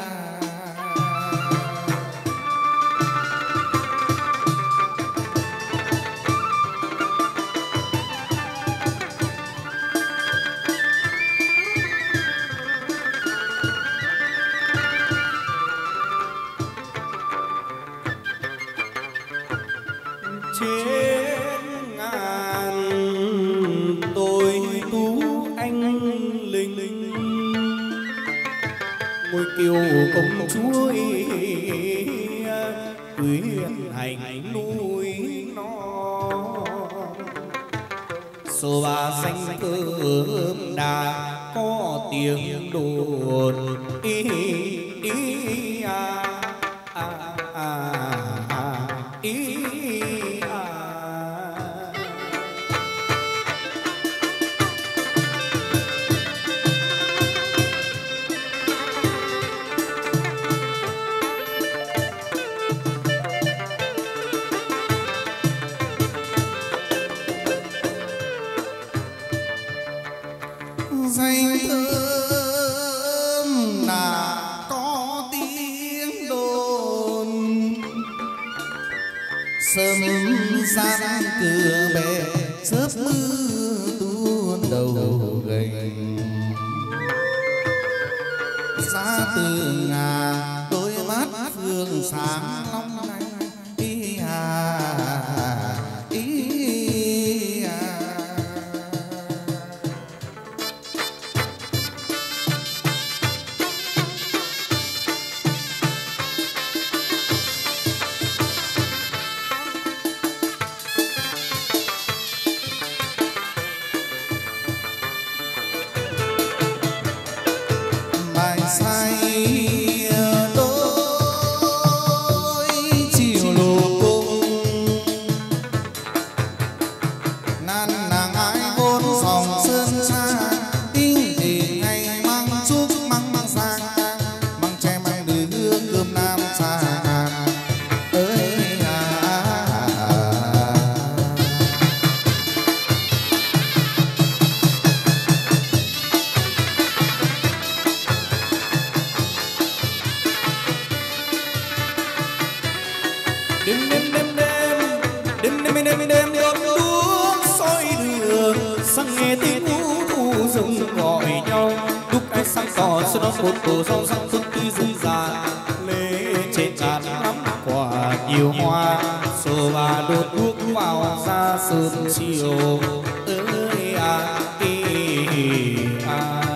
Trên ngàn tôi tú anh linh ngôi kiều công chúa quyến hành núi non số ba xanh thơm đà có tiếng đồn ý ý à à à à ý
danh thơm là có tiếng đồn sớm gian cửa bè chớp mưa tuôn đầu gành ra từ ngà đôi mắt phương sáng long lanh ý à ý à. Say đôi chiều lù cung nan nàng ai vốn dòng sơn xa tinh thì ngày mang chúc mang mang sang mang tre mang đưa cơm nam xa ơi
đêm đốm đuốc soi đường sang nghe tiếng cú thu rừng gọi nhau lúc ánh sáng tỏ cho nó một tổ rau răng phương tươi rừng già lê trên ngàn ngắm quả nhiều hoa số ba đốt đuốc vào ra sớm chiều ơi à à.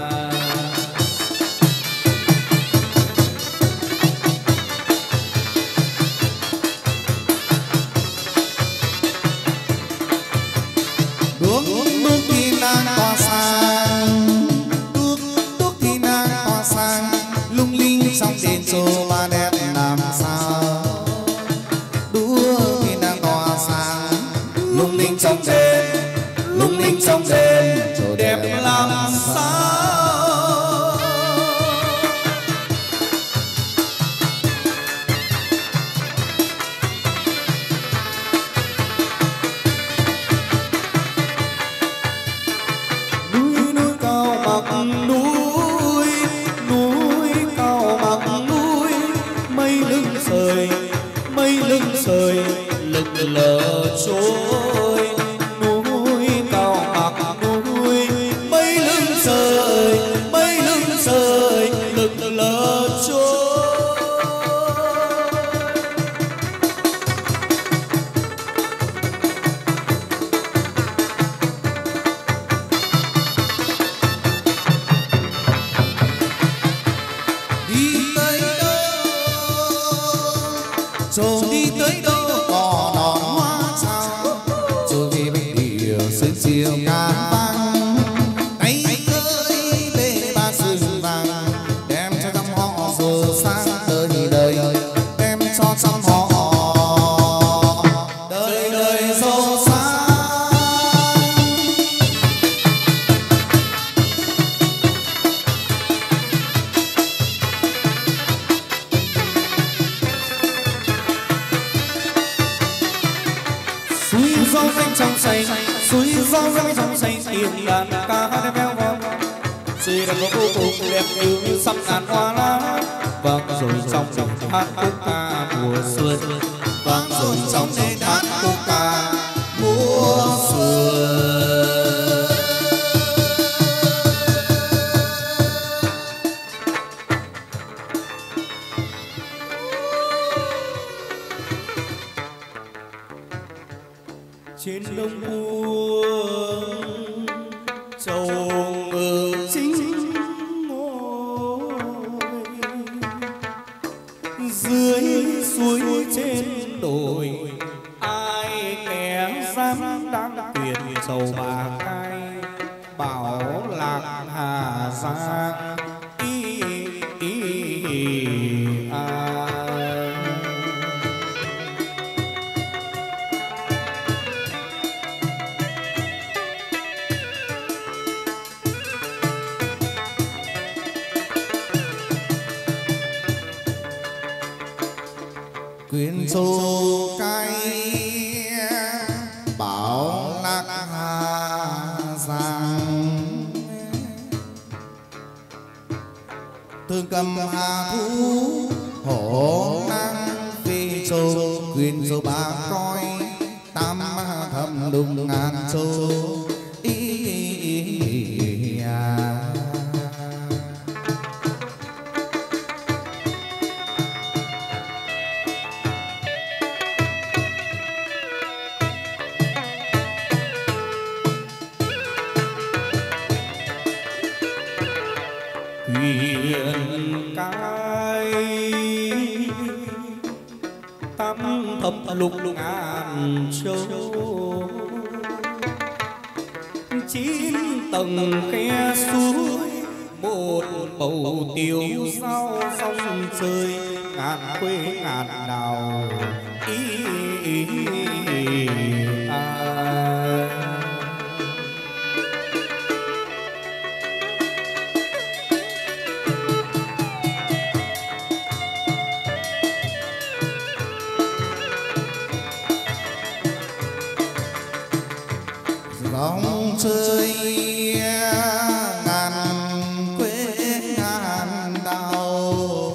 Đuốc thì nàng tỏa sáng đuốc thì nàng tỏa sáng lung linh trong đèn trồ ba đẹp làm sao đuốc thì nàng tỏa sáng lung linh trong đèn trồ đẹp làm sao.
Núi cao mặc núi mây lưng sời lực lờ trôi núi cao mặc núi mây lưng rời lực lờ trôi.
Rồi đi tới đâu cỏ đỏ hoa sao, rồi về bên địa sương chiều ngàn vang. Tay ơi bê ba sừng vàng, đem cho trăm họ rồi sang đời đời, đem cho trăm họ đời đời giàu sang.
Suối gió danh trong say, suối gió danh trong say, tiếng đàn ca hát véo von. Suối đang có vô cùng đẹp như sắp ngàn hoa lá. Vang rồi trong dòng hát khúc ca mùa xuân, vang rồi trong dòng hát khúc ca mùa xuân. Trên đông buông trầu ngự chính ngồi, dưới suối trên đồi ai kẻ dám đang tuyệt trầu bà cai bảo lạc hà giang
Quyến châu cay bảo lạc hà giang, thương cầm hà thú hổ năng phi châu. Quyến châu ba coi tam thầm đùng ngàn châu
huyền cai tam thập lục ngàn châu. Chín tầng khe suối một bầu tiêu rau sông chơi, ngàn quê ngàn đào
dòng chơi ngàn quê ngàn đào.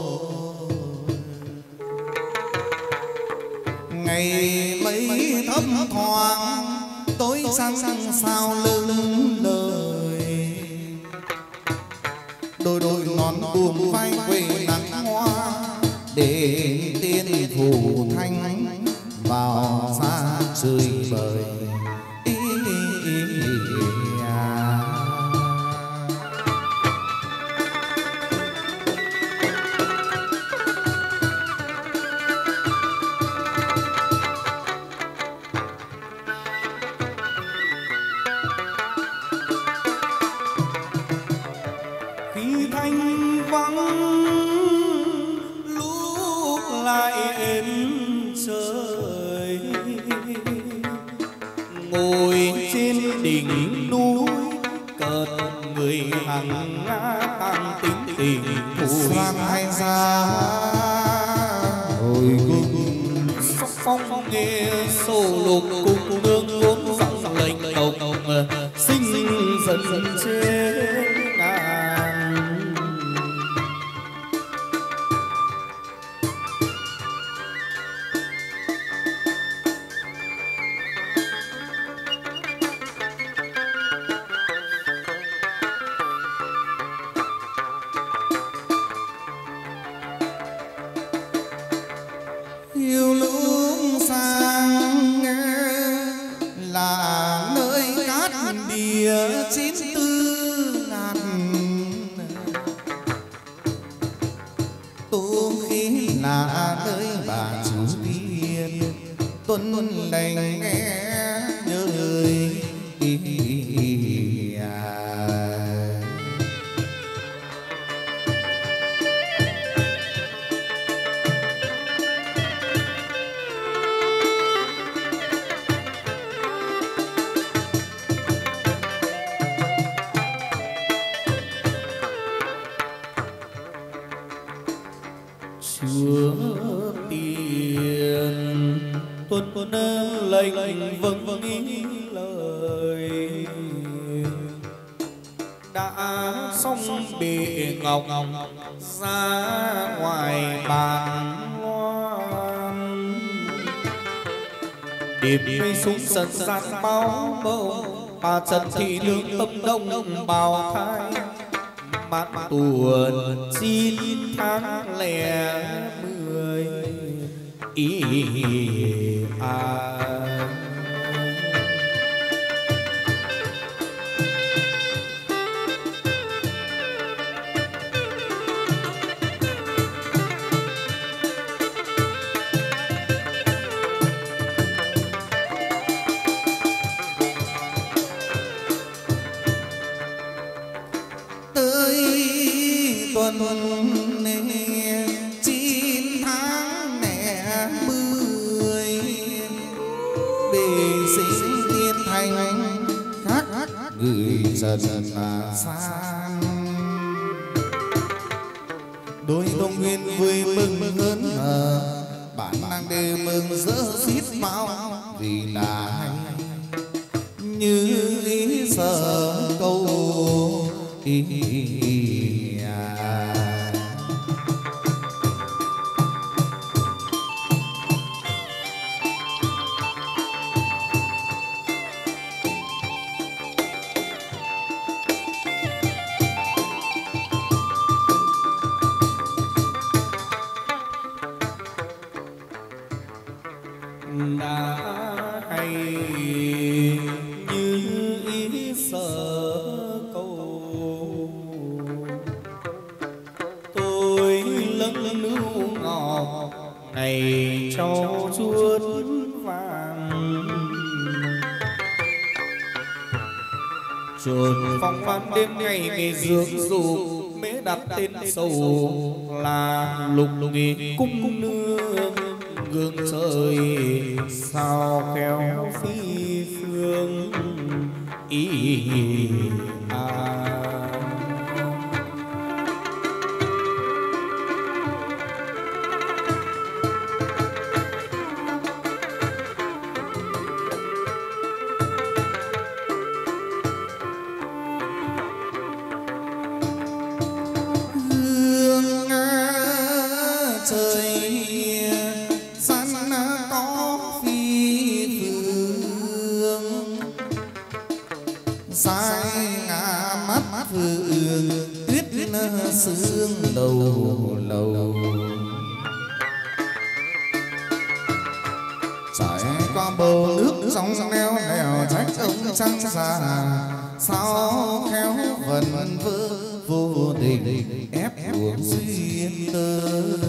Ngày mấy thấp thoáng tối sáng sao lưng lời, đôi đôi nón buồm vai quê nắng hoa để tiên phủ thanh vào xa chơi bời.
khi thanh vắng lúc lại êm trời, ngồi trên đỉnh núi cợt người hằng ngã tăng tính tình thù
Xoan hay ra hồi cung
sóc phong nghe sổ lục cùng nương vốn giọng lệnh đồng sinh dần trên ngàn. 94.000 tu khí là nơi bà chủ tiên tuân lành nghe nhớ ơi Chúa tiền tuân lệnh vâng ý lời đã xong bị ngọc ra ngoài bàn loan điệp mây xuống sân gian báo bông bà trần thị nương tâm đông bào thai mát tuần 9 tháng lẻ 10 ý tuần này 9 tháng lẻ 10 bề sinh tiên thành khác gửi dần mà sang đôi đồng nguyên vui mừng hớn hở bản năng đều mừng rỡ xít bao vì là hay như ý sợ câu ý đã hay như ý sợ câu tôi lâng lưu ngọc này trâu chuốt vàng chuột phong phan đêm ngày ngày dưỡng dù mễ đặt tên sầu là lục nghề cung nương gương trời sao khéo phi phương ý sương đầu lầu trải qua bờ nước trong neo nèo trách ông trăng già sao khéo vần vơ vô tình ép buộc duyên tơ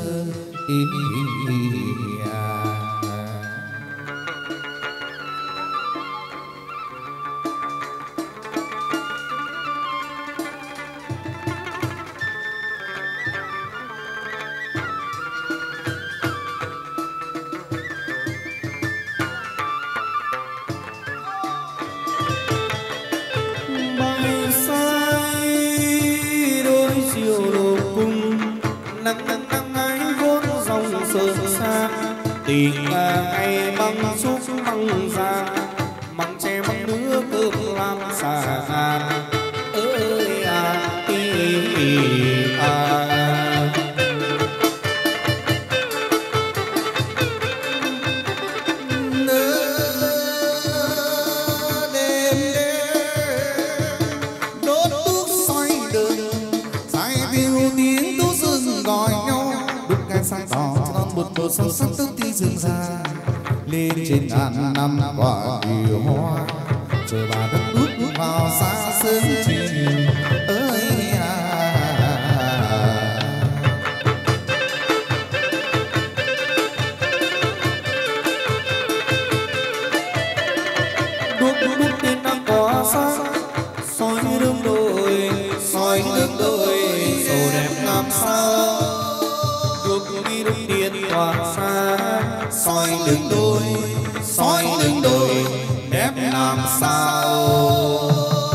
tình ngày băng xúc băng giang măng tre băng nước cơm lam xà ngàn ơi đêm đốt đuốc xoay đường dài tiêu tiếng tú rừng gọi nhau đúc cái sáng tỏ một sông sắc tức đi rừng già lên trên ngàn năm quả kiều hoa chờ bà đất bước vào xa sớm chiều ơi
đuốc đuốc đến năm có sáng soi đường đôi sầu đẹp làm sao đuốc đi đuốc điện tỏa sáng soi đường đôi đẹp làm sao.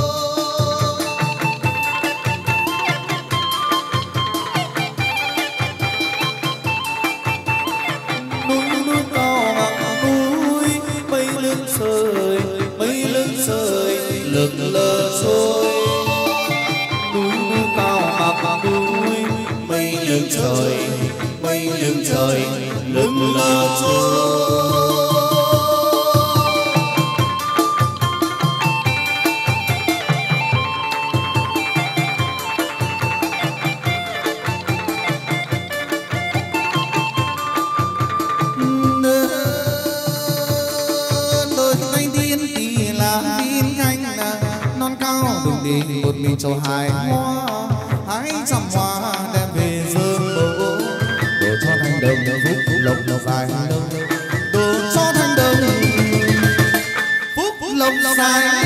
Núi cao ngọn núi mây lưng sơi lượn lờ trôi núi cao ngọn núi mây lưng trời lượn lờ trôi.
một mình trầu hài hoa hái trăm hoa đem về dương bầu đồ cho thanh đồng phúc lộc dài đồ cho thanh đồng phúc lộc dài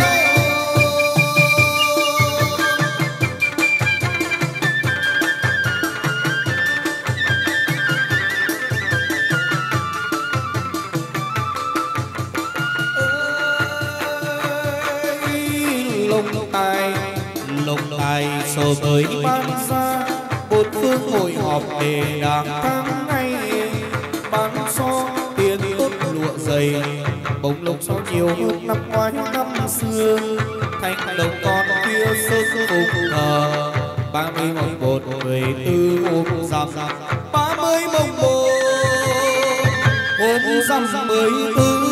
lồng tài sờ tới ban ra bốn phương hội họp để đàm tháng ngày ban so tiền tốt lụa dày bông lộc so nhiều hơn năm ngoái năm xưa thanh đồng con kia sơn cùng thờ 30 mồng bột 14 ôm rằm 30 mồng bột ôm rằm 14.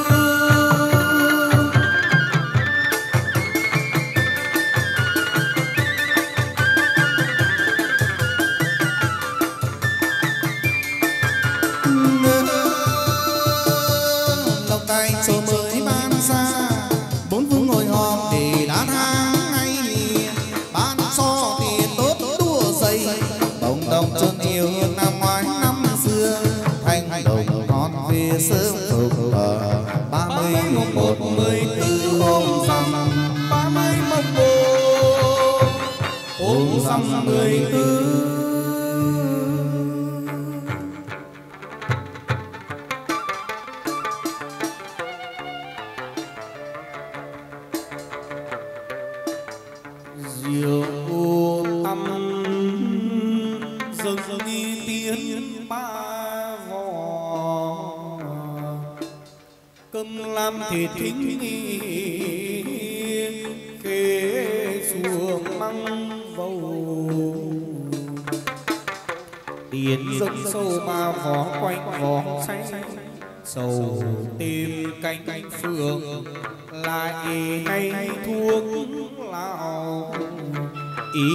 sớm phục ở 30 mùng 1 14 ôm rằm
30 mùng 1 ôm rằm 14. Diệu tâm dâng đi tiến ba cơm làm thịt thính khế xuồng măng vầu tiền dâng sâu ba vó quanh vó xanh sầu tìm cánh phượng lại hay thuốc lào ý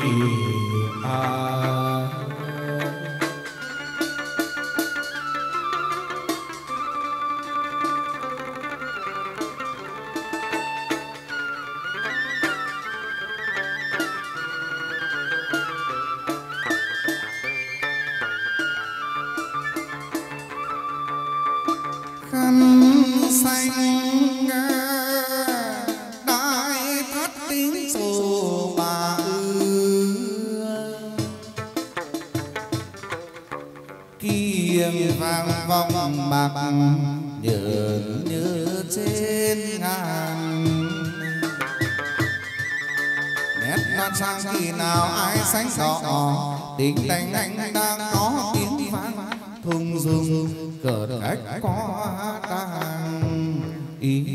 xanh đại thất tiếng sổ bà kiềng vang vòng bạc nhớ trên ngàn nét non sang khi nào ai sánh đỏ tình đánh anh đang có tiếng vang thùng rung cờ cách có tang ý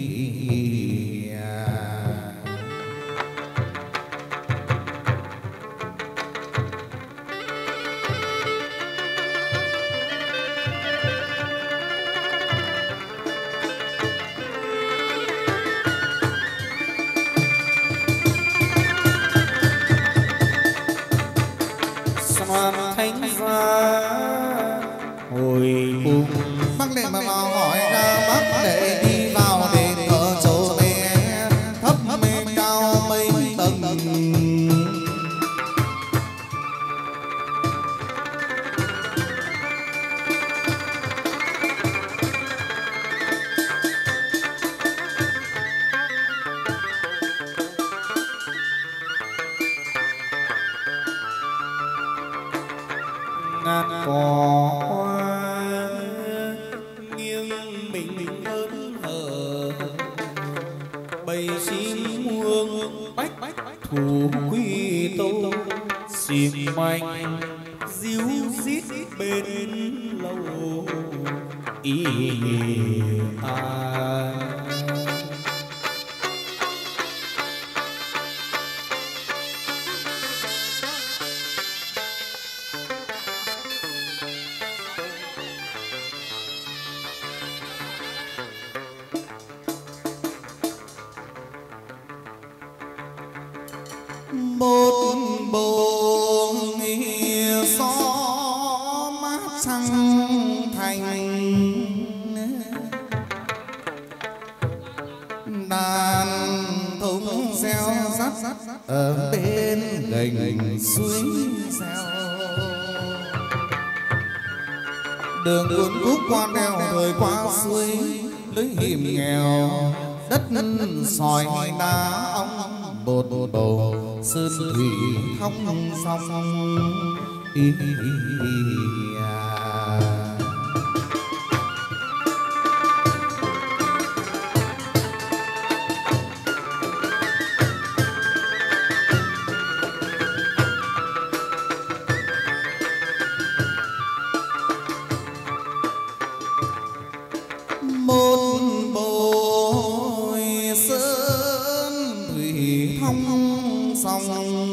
xoan thanh ra hồi cùng
bắc để mà vào hỏi ra bắc để đi vào để thờ chỗ bé hớn hở bầy chim muông bách thủ quy tô xiềng manh díu dít bên lâu ý à. Một bồ nghìa gió mát trăng thành đàn thống reo rắt ở bên gành suối reo đường cuốn khúc qua đèo thời qua suối lưới hiểm nghèo đất sỏi đá ong bột bầu sơn thủy thong song một bồi sơn thủy thong song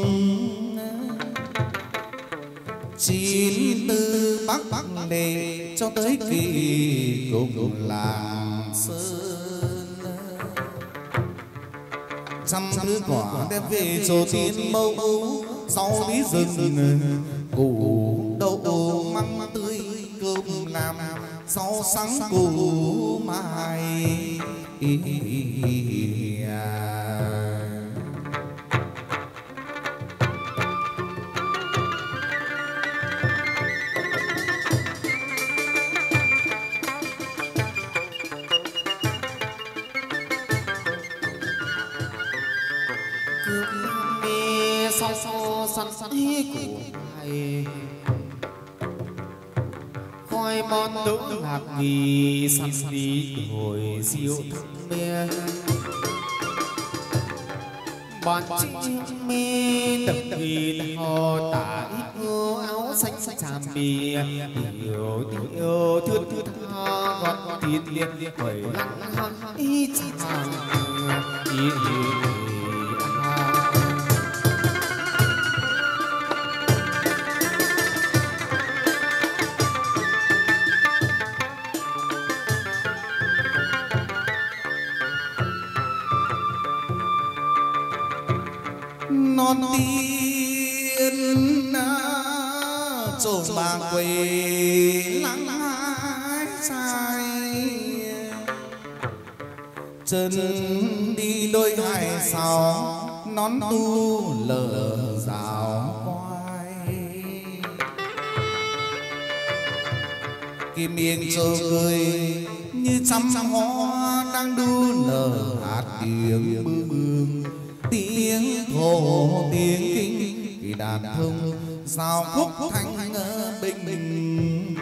chín từ bắc đề cho tới kỳ cùng làng sơn trăm thứ quả đem về cho tiên mâu sau bí rừng củ đậu măng tươi cơm làm sau sáng củ mai
sau săn củ mai khói món đỗ lạc nghi săn đi hồi diệu thăng mê bọn chim mê tập ghi hò tả ít ngô áo xanh tràm bì điều thưa tha gọt tiền liệt bởi lăng hăng ý chàng ý
non tiên trổ bà quê lắng hái trai chân đi đôi hai sao nón tu lờ rào quai kim yên trơ cười như trăm hoa đang đu nở hạt tiếng bướm tiếng thổ tiếng kinh kỳ đàn thông giao khúc thanh bình bình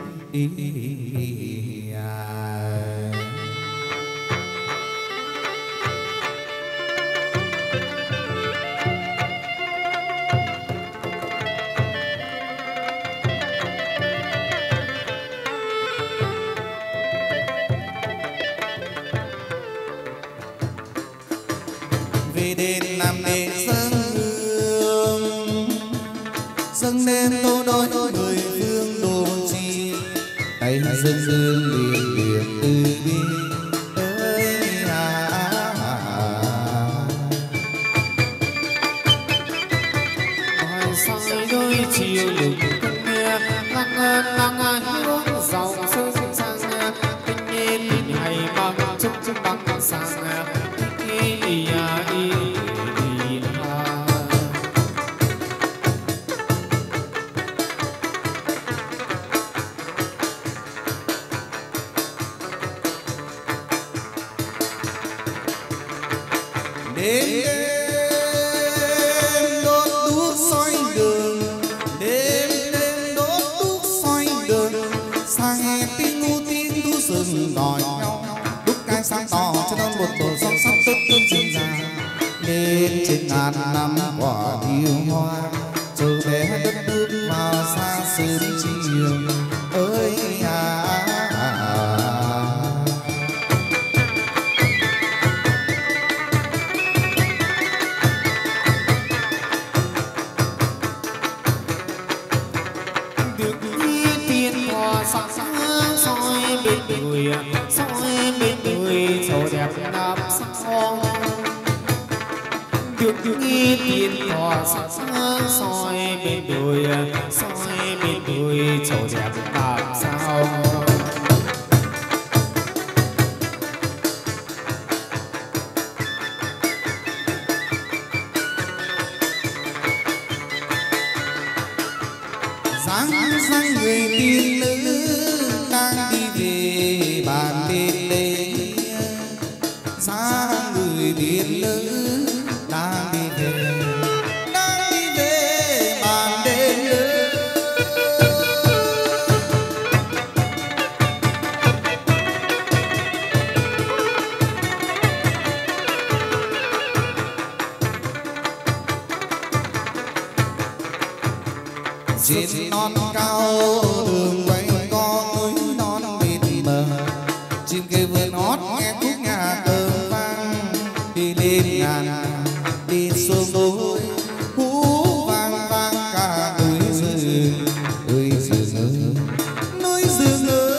về đền làm đền dâng lên tô đôi người phương đồ chi tay dâng dương liền điểm từ bi ơi
hỏi soi đôi chiều lục cung nghe lăng hiếu dòng sơn sang tinh nhiên hay bằng chúc bằng sang
đêm đốt đuốc soi đường đêm đốt đuốc soi đường sang nghe tiếng ngu tiếng thú rừng đòi nhau đúc sáng tỏ cho nên một tổ song song tức tương dịu dàng lên trên ngàn năm quả yêu hoa rồi bé đất nước vào xa sớm chiều ơi
soi bên người sầu đẹp làm sao được nghe tiếng hò soi bên người sầu đẹp làm sao
dáng người tiên nữ đang đi về bàn bên đây dáng người tiên nữ đang đi về bàn đêm trên non cao đường quanh con núi non mịt mờ chim kêu vườn hót nghe khúc nhà cờ vang đi lên ngàn đi xuống núi hú vang vang cả núi rừng ơi núi rừng ơi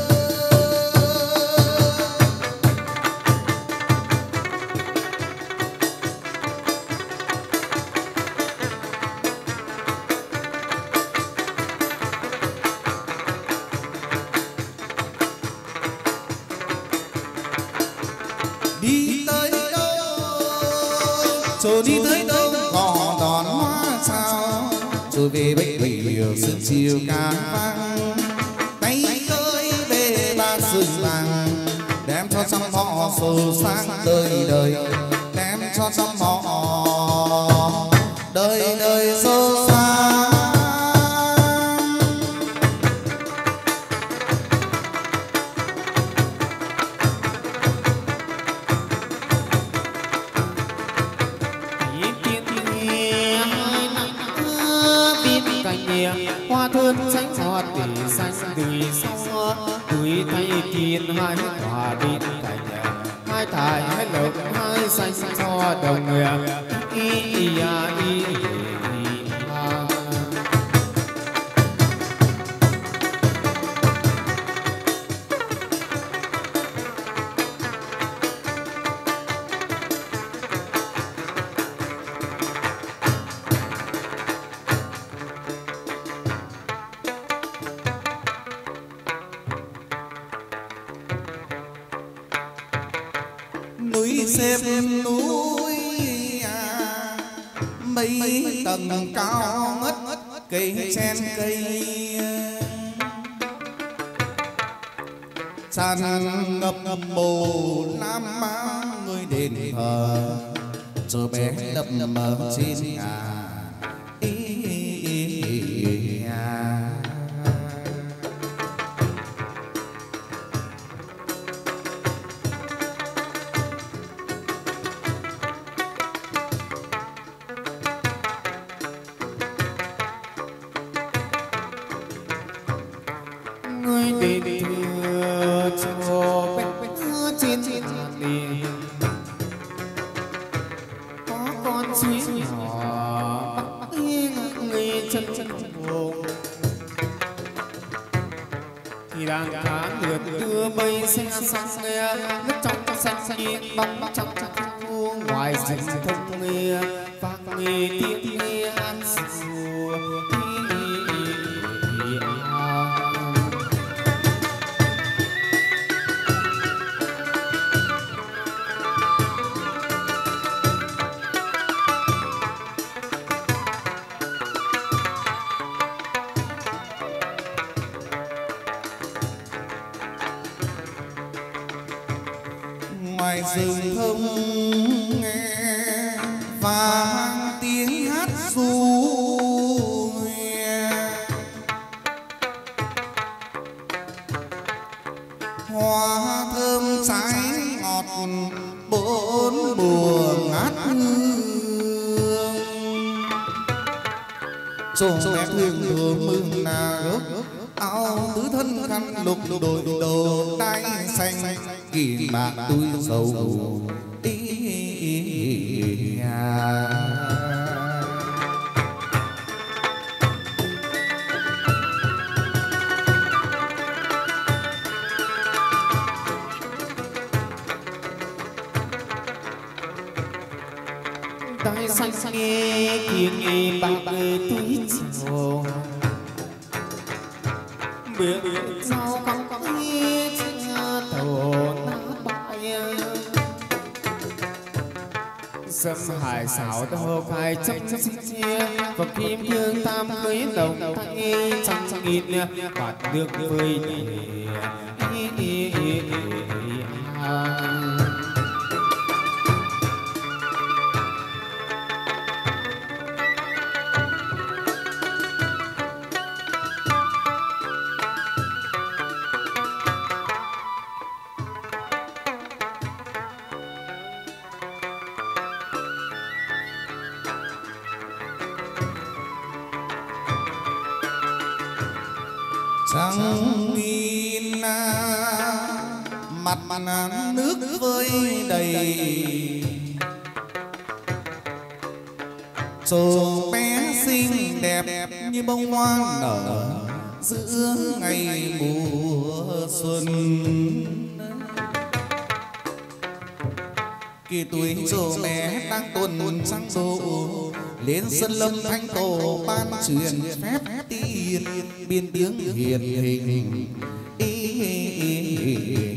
đi tới đâu rồi đi tới đâu gò đòn hoa sao rồi về bấy bầy sương chiều cá vang tay ơi bê ba sương vàng đem cho trăm họ sầu sang đời đời đem cho trăm họ đời đời sâu xa
hoa thơm xanh ngọt tỉ xanh tươi sau tươi thay kiên hai quả bên cạnh hai tài hai lộc hai xanh cho đồng y
núi xem núi mấy tầng cao ngất cây chen cây tràn ngập màu lam má người đền thờ rồi bé đập mờ trên nhà
người đền thờ cho bên trên liền có con suối nhỏ bắc người chân buồn thì đang cá lượt đưa mây xanh sang nghe nước trong xanh xanh bóng trong thu ngoài rừng thông nghe vang nghe tiếng nghe an sùa
ngoài rừng thông nghe vang tiếng hát ru hoa thơm trái ngọt bốn mùa ngát hương. Trổ mẹ thương thương mừng nào áo tứ thân khăn lục đội đầu đai xanh kỳ bạc túi dầu
tay xanh nghe tiếng nghe bạc túi dầu biết sao không có nghe tàu na bãi sâm hải xảo đâu khai chấp chia và kim thương tam cưới đồng tay trăm nghìn bạt nước vơi
trăng nghìn mặt nước vơi đầy trổ bé xinh đẹp như bông hoa nở giữa ngày mùa xuân. Kỳ tuổi trổ bé đang tuần trăng độ lên sân lâm thanh tổ ban truyền phép tiên biên tiếng hiền hình